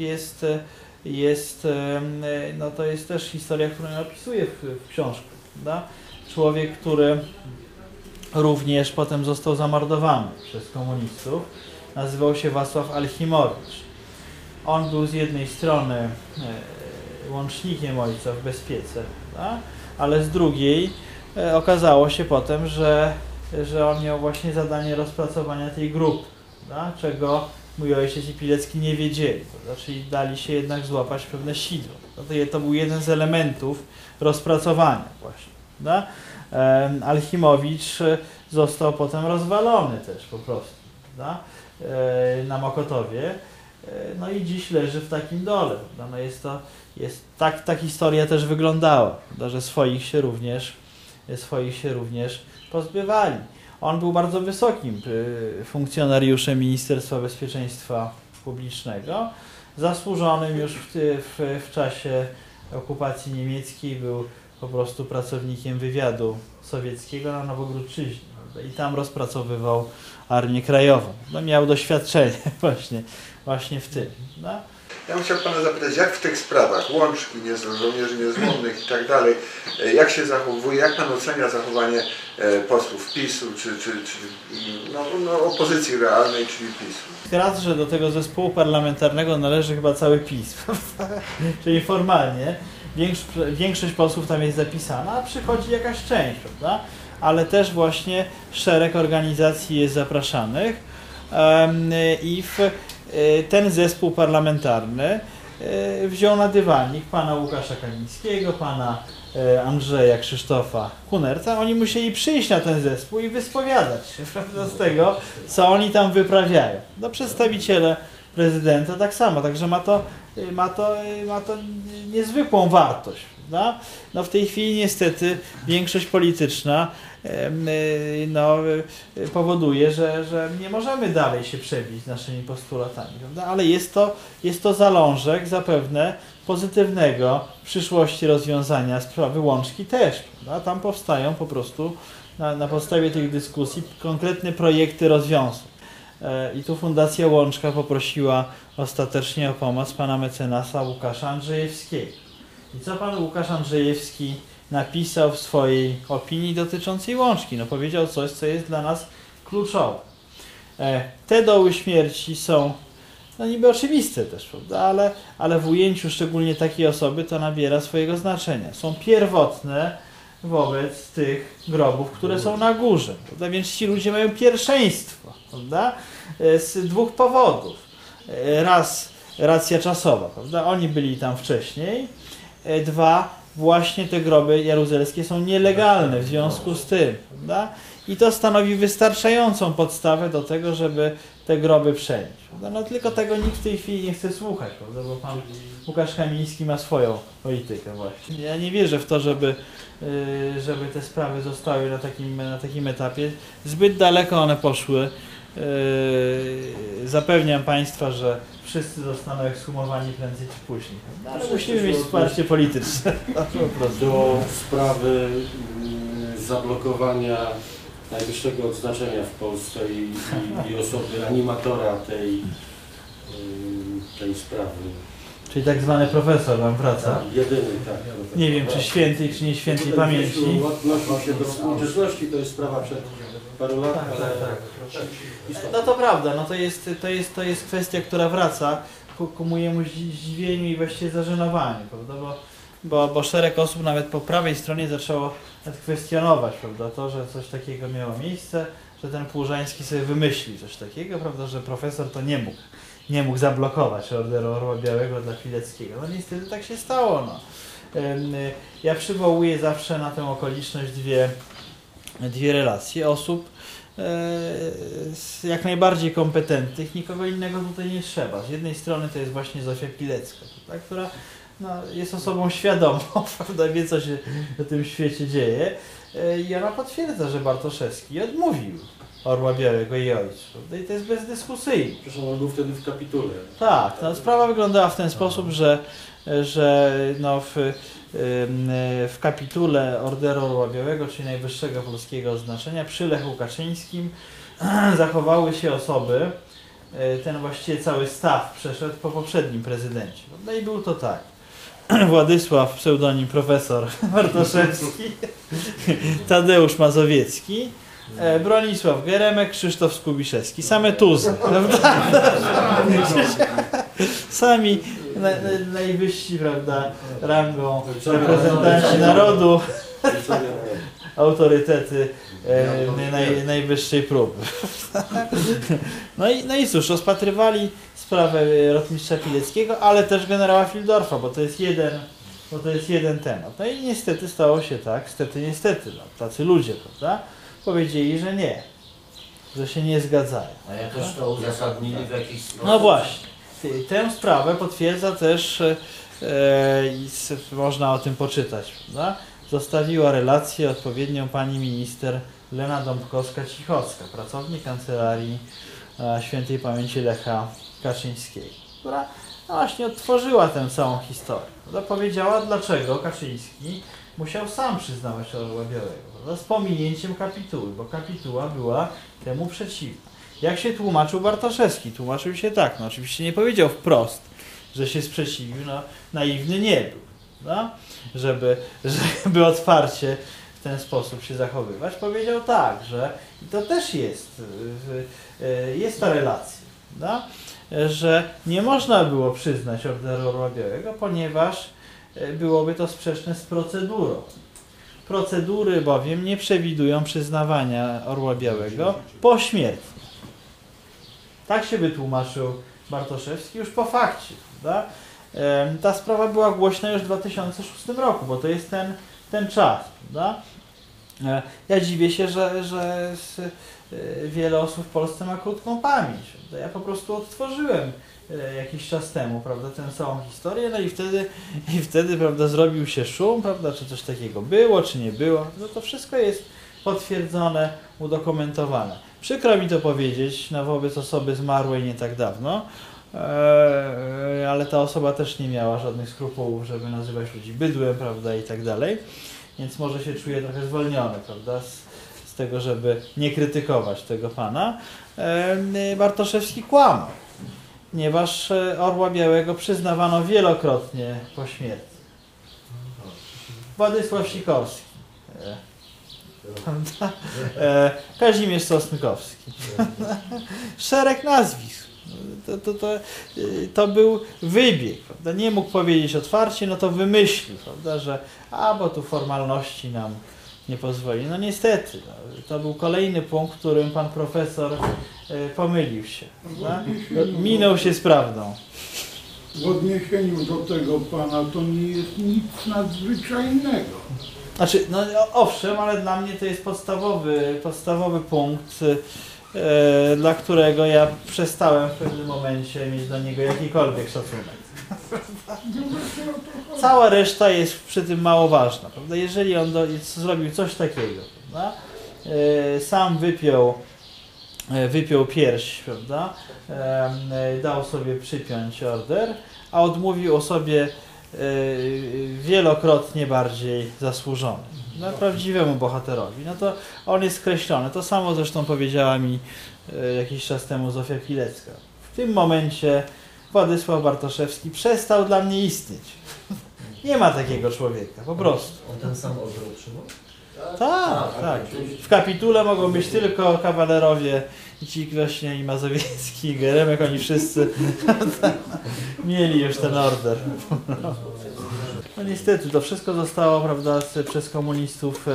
no to jest też historia, którą ja opisuję w książce. Prawda? Człowiek, który również potem został zamordowany przez komunistów, nazywał się Wacław Alchimowicz. On był z jednej strony łącznikiem ojca w bezpiece, prawda? Ale z drugiej okazało się potem, że on miał właśnie zadanie rozpracowania tej grupy, prawda? Czego mój ojciec i Pilecki nie wiedzieli, prawda? Czyli dali się jednak złapać pewne sidło. To był jeden z elementów rozpracowania właśnie. Prawda? Alchimowicz został potem rozwalony też po prostu, prawda? Na Mokotowie. No i dziś leży w takim dole. No ta historia też wyglądała, prawda, że swoich się również pozbywali. On był bardzo wysokim funkcjonariuszem Ministerstwa Bezpieczeństwa Publicznego, zasłużonym już w czasie okupacji niemieckiej, był po prostu pracownikiem wywiadu sowieckiego na Nowogródczyźnie, prawda, i tam rozpracowywał Armię Krajową. No, miał doświadczenie właśnie w tym. No. Ja bym chciał pana zapytać, jak w tych sprawach, łączki, żołnierzy niezłomnych i tak dalej, jak się zachowuje, jak pan ocenia zachowanie posłów PiS-u, czy opozycji realnej, czyli PiS-u? Raz, że do tego zespołu parlamentarnego należy chyba cały PiS, czyli formalnie większość posłów tam jest zapisana, a przychodzi jakaś część, prawda? ale też właśnie szereg organizacji jest zapraszanych i ten zespół parlamentarny wziął na dywanik pana Łukasza Kamińskiego, pana Andrzeja Krzysztofa Kunerta. Oni musieli przyjść na ten zespół i wyspowiadać się, prawda, z tego, co oni tam wyprawiają. No, przedstawiciele prezydenta tak samo, także ma to niezwykłą wartość. Prawda? No, w tej chwili niestety większość polityczna powoduje, że nie możemy dalej się przebić naszymi postulatami, prawda? Ale jest to zalążek zapewne pozytywnego w przyszłości rozwiązania sprawy Łączki też. Prawda? Tam powstają po prostu na podstawie tych dyskusji konkretne projekty rozwiązań. I tu Fundacja Łączka poprosiła ostatecznie o pomoc pana mecenasa Łukasza Andrzejewskiego. I co pan Łukasz Andrzejewski napisał w swojej opinii dotyczącej Łączki? No, powiedział coś, co jest dla nas kluczowe. Te doły śmierci są niby oczywiste też, prawda? Ale w ujęciu szczególnie takiej osoby to nabiera swojego znaczenia. Są pierwotne wobec tych grobów, które są na górze, prawda? Więc ci ludzie mają pierwszeństwo, prawda? Z dwóch powodów. Raz, racja czasowa, prawda? Oni byli tam wcześniej. Dwa, właśnie te groby jaruzelskie są nielegalne w związku z tym, prawda? I to stanowi wystarczającą podstawę do tego, żeby te groby przenieść. Prawda? No tylko tego nikt w tej chwili nie chce słuchać, prawda? Bo pan Łukasz Kamiński ma swoją politykę właśnie. Ja nie wierzę w to, żeby te sprawy zostały na takim etapie. Zbyt daleko one poszły. Zapewniam Państwa, że wszyscy zostaną ekshumowani prędzej czy później. No, ale musimy mieć wsparcie polityczne. Do sprawy zablokowania najwyższego odznaczenia w Polsce i osoby animatora tej sprawy. Czyli tak zwany profesor wam wraca. Jedyny, tak. Nie wiem, czy świętej, czy nie świętej pamięci. Odnosił się do współczesności, to jest sprawa przed paru lat, ale... No to prawda, no to jest kwestia, która wraca ku mojemu zdziwieniu i właściwie zażenowaniu, prawda? Bo szereg osób nawet po prawej stronie zaczęło kwestionować, prawda, to, że coś takiego miało miejsce, że ten Płużański sobie wymyślił coś takiego, prawda, że profesor to nie mógł zablokować Orderu Orła Białego dla Pileckiego. No niestety tak się stało. No. Ja przywołuję zawsze na tę okoliczność dwie relacje osób jak najbardziej kompetentnych, nikogo innego tutaj nie trzeba. Z jednej strony to jest właśnie Zofia Pilecka, tak, która jest osobą świadomą, prawda, wie, co się w tym świecie dzieje, i ona potwierdza, że Bartoszewski odmówił Orła Białego i ojcu, prawda? I to jest bezdyskusyjne. Zresztą on był wtedy w kapitule. Tak, no, sprawa wyglądała w ten sposób, że no, w kapitule Orderu Orła Białego, czyli najwyższego polskiego odznaczenia, przy Lechu Kaczyńskim zachowały się osoby, ten właściwie cały staw przeszedł po poprzednim prezydencie. No i był to tak. Władysław, pseudonim profesor Bartoszewski, Tadeusz Mazowiecki, Bronisław Geremek, Krzysztof Skubiszewski. Same tuzy, prawda? Sami najwyżsi, prawda, rangą reprezentanci narodu, autorytety najwyższej próby. No i cóż, rozpatrywali sprawę rotmistrza Pileckiego, ale też generała Fieldorfa, bo to jest jeden temat. No i niestety stało się tak, niestety, no, tacy ludzie, prawda, powiedzieli, że nie, że się nie zgadzają. A jak też to uzasadnili w jakiś sposób? No właśnie, tę sprawę potwierdza też, można o tym poczytać, prawda? Zostawiła relację odpowiednią pani minister Lena Dąbrowska-Cichocka, pracownik kancelarii świętej pamięci Lecha Kaczyńskiego, która właśnie odtworzyła tę całą historię. Powiedziała, dlaczego Kaczyński musiał sam przyznawać Orła Białego, z pominięciem kapituły, bo kapituła była temu przeciwna. Jak się tłumaczył Bartoszewski? Tłumaczył się tak, no oczywiście nie powiedział wprost, że się sprzeciwił, no naiwny nie był, no? Żeby otwarcie w ten sposób się zachowywać. Powiedział tak, że i to też jest ta relacja, no? Że nie można było przyznać Orderu Orła Białego, ponieważ byłoby to sprzeczne z procedurą. Procedury bowiem nie przewidują przyznawania Orła Białego pośmiertnie. Tak się wytłumaczył Bartoszewski już po fakcie. Prawda? Ta sprawa była głośna już w 2006 roku, bo to jest ten czas. Prawda? Ja dziwię się, że wiele osób w Polsce ma krótką pamięć. Prawda? Ja po prostu odtworzyłem jakiś czas temu, prawda, tę całą historię, no i wtedy, prawda, zrobił się szum, prawda, czy coś takiego było, czy nie było. No to wszystko jest potwierdzone, udokumentowane. Przykro mi to powiedzieć, no, wobec osoby zmarłej nie tak dawno, ale ta osoba też nie miała żadnych skrupułów, żeby nazywać ludzi bydłem, prawda, i tak dalej, więc może się czuje trochę zwolniony, prawda, z tego, żeby nie krytykować tego pana. Bartoszewski kłamał, ponieważ Orła Białego przyznawano wielokrotnie po śmierci. Władysław Sikorski, Kazimierz Sosnkowski, szereg nazwisk. To był wybieg, prawda? Nie mógł powiedzieć otwarcie, no to wymyślił, prawda, że bo tu formalności nam nie pozwoli. No niestety, to był kolejny punkt, w którym pan profesor pomylił się. Minął się z prawdą. W odniesieniu do tego pana to nie jest nic nadzwyczajnego. Znaczy, no owszem, ale dla mnie to jest podstawowy punkt, dla którego ja przestałem w pewnym momencie mieć do niego jakikolwiek szacunek. Cała reszta jest przy tym mało ważna, prawda? Jeżeli on zrobił coś takiego, prawda? Sam wypiął pierś, prawda? Dał sobie przypiąć order, a odmówił osobie wielokrotnie bardziej zasłużonym, no, prawdziwemu bohaterowi, no to on jest skreślony. To samo zresztą powiedziała mi jakiś czas temu Zofia Pilecka. W tym momencie Władysław Bartoszewski przestał dla mnie istnieć. Nie ma takiego człowieka, po prostu. On ten sam order otrzymał? Tak. W kapitule mogą być tylko kawalerowie i ci właśnie i Mazowiecki, i Geremek, oni wszyscy mieli już ten order. No niestety, to wszystko zostało, prawda, przez komunistów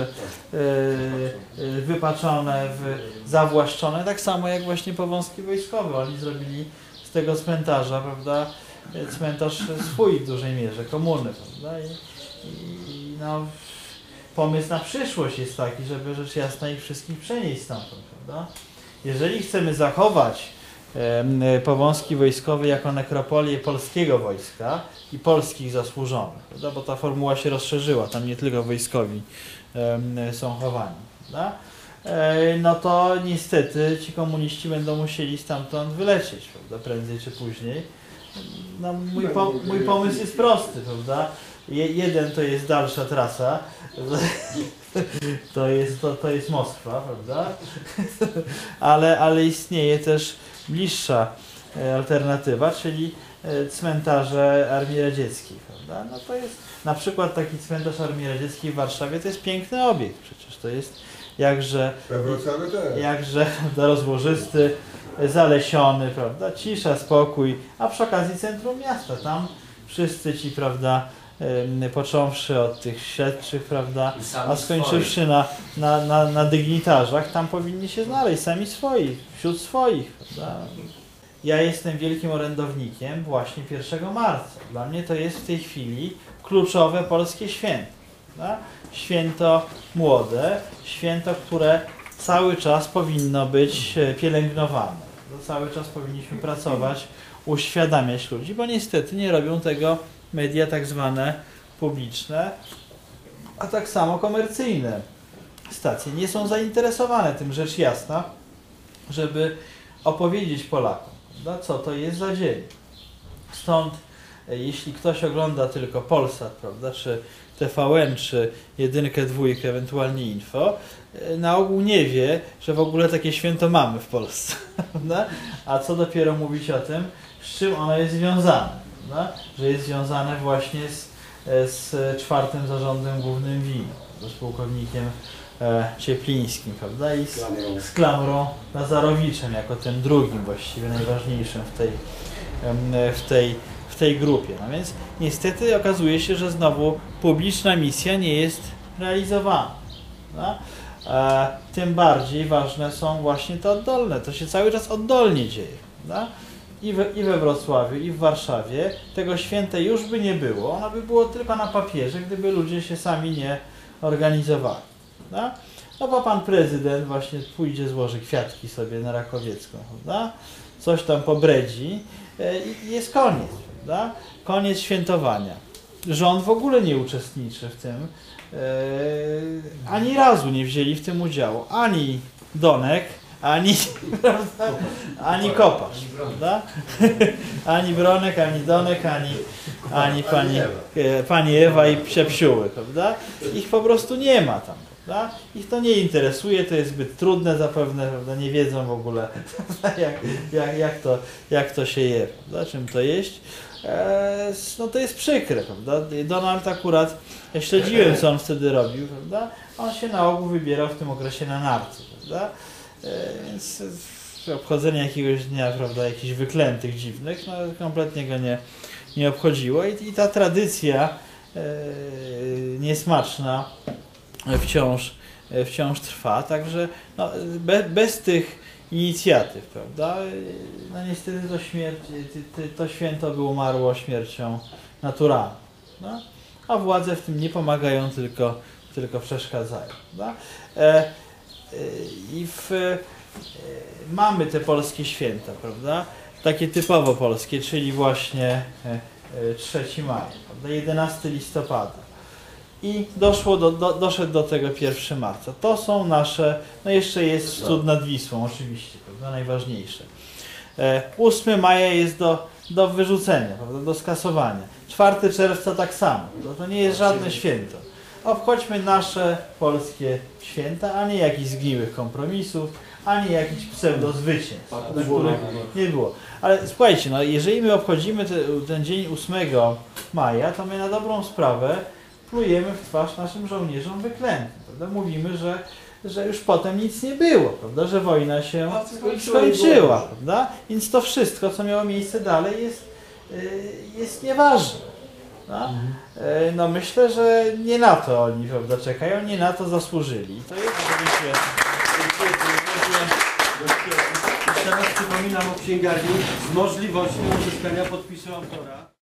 wypaczone, zawłaszczone, tak samo jak właśnie Powązki wojskowe. Oni zrobili z tego cmentarza, prawda, cmentarz swój w dużej mierze, komuny, prawda, i no, pomysł na przyszłość jest taki, żeby rzecz jasna ich wszystkich przenieść stamtąd, prawda. Jeżeli chcemy zachować Powązki wojskowe jako nekropolię polskiego wojska i polskich zasłużonych, prawda? Bo ta formuła się rozszerzyła, tam nie tylko wojskowi są chowani, prawda? No to niestety ci komuniści będą musieli stamtąd wylecieć, prawda? Prędzej czy później. No, mój pomysł jest prosty, prawda? Jeden to jest dalsza trasa, to jest Moskwa, prawda? Ale istnieje też bliższa alternatywa, czyli cmentarze Armii Radzieckiej, prawda? No to jest na przykład taki cmentarz Armii Radzieckiej w Warszawie, to jest piękny obiekt, przecież to jest jakże rozłożysty, zalesiony, prawda? Cisza, spokój, a przy okazji centrum miasta, tam wszyscy ci, prawda, począwszy od tych śledczych, prawda, a skończywszy na dygnitarzach, tam powinni się znaleźć sami swoi, wśród swoich, prawda. Ja jestem wielkim orędownikiem właśnie 1 marca. Dla mnie to jest w tej chwili kluczowe polskie święto. Prawda? Święto młode, święto, które cały czas powinno być pielęgnowane. Cały czas powinniśmy pracować, uświadamiać ludzi, bo niestety nie robią tego media tak zwane publiczne, a tak samo komercyjne stacje. Nie są zainteresowane tym, rzecz jasna, żeby opowiedzieć Polakom, prawda, co to jest za dzień. Stąd jeśli ktoś ogląda tylko Polsat, prawda, czy TVN, czy Jedynkę, Dwójkę, ewentualnie Info, na ogół nie wie, że w ogóle takie święto mamy w Polsce. Prawda? A co dopiero mówić o tym, z czym ono jest związane. Prawda? Że jest związane właśnie z 4. Zarządem Głównym WIN, z pułkownikiem Cieplińskim, prawda? I z Klamrą Lazarowiczem, jako tym drugim właściwie najważniejszym w tej grupie. No więc niestety okazuje się, że znowu publiczna misja nie jest realizowane. Prawda? Tym bardziej ważne są właśnie te oddolne. To się cały czas oddolnie dzieje. Prawda? I we Wrocławiu, i w Warszawie tego święta już by nie było. Ono by było tylko na papierze, gdyby ludzie się sami nie organizowali. Prawda? No bo pan prezydent właśnie pójdzie, złoży kwiatki sobie na Rakowiecką, prawda? Coś tam pobredzi i jest koniec. Prawda? Koniec świętowania. Rząd w ogóle nie uczestniczy w tym. Ani razu nie wzięli w tym udziału. Ani Donek, ani, prawda? Ani Kopacz. Prawda? Ani Bronek, ani Donek, ani pani Ewa i Psiapsiuły. Prawda? Ich po prostu nie ma tam. Prawda? Ich to nie interesuje, to jest zbyt trudne zapewne, prawda? Nie wiedzą w ogóle jak to się je, prawda? Czym to jeść. No to jest przykre, prawda? Donald akurat, ja śledziłem, co on wtedy robił, prawda? On się na ogół wybierał w tym okresie na narty, prawda? Więc obchodzenie jakiegoś dnia, prawda, jakichś wyklętych, dziwnych, no kompletnie go nie obchodziło i ta tradycja niesmaczna wciąż trwa, także no, bez tych inicjatyw, prawda, no niestety to święto by umarło śmiercią naturalną, no? A władze w tym nie pomagają, tylko przeszkadzają. Prawda? Mamy te polskie święta, prawda, takie typowo polskie, czyli właśnie 3 maja, prawda? 11 listopada. I doszedł do tego 1 marca. To są nasze, no jeszcze jest cud nad Wisłą oczywiście, prawda, najważniejsze. 8 maja jest do wyrzucenia, prawda, do skasowania. 4 czerwca tak samo, to nie jest żadne święto. Obchodźmy nasze polskie święta, a nie jakichś zgniłych kompromisów, a nie jakichś pseudozwycięstw, których nie było. Ale słuchajcie, no jeżeli my obchodzimy ten dzień 8 maja, to my na dobrą sprawę plujemy w twarz naszym żołnierzom wyklętym, prawda? Mówimy, że już potem nic nie było, prawda? Że wojna się skończyła, prawda? Więc to wszystko, co miało miejsce dalej, jest nieważne. No? No myślę, że nie na to oni, prawda, czekają, nie na to zasłużyli. I to jest Teraz przypominam o księgarni z możliwością uzyskania podpisu autora.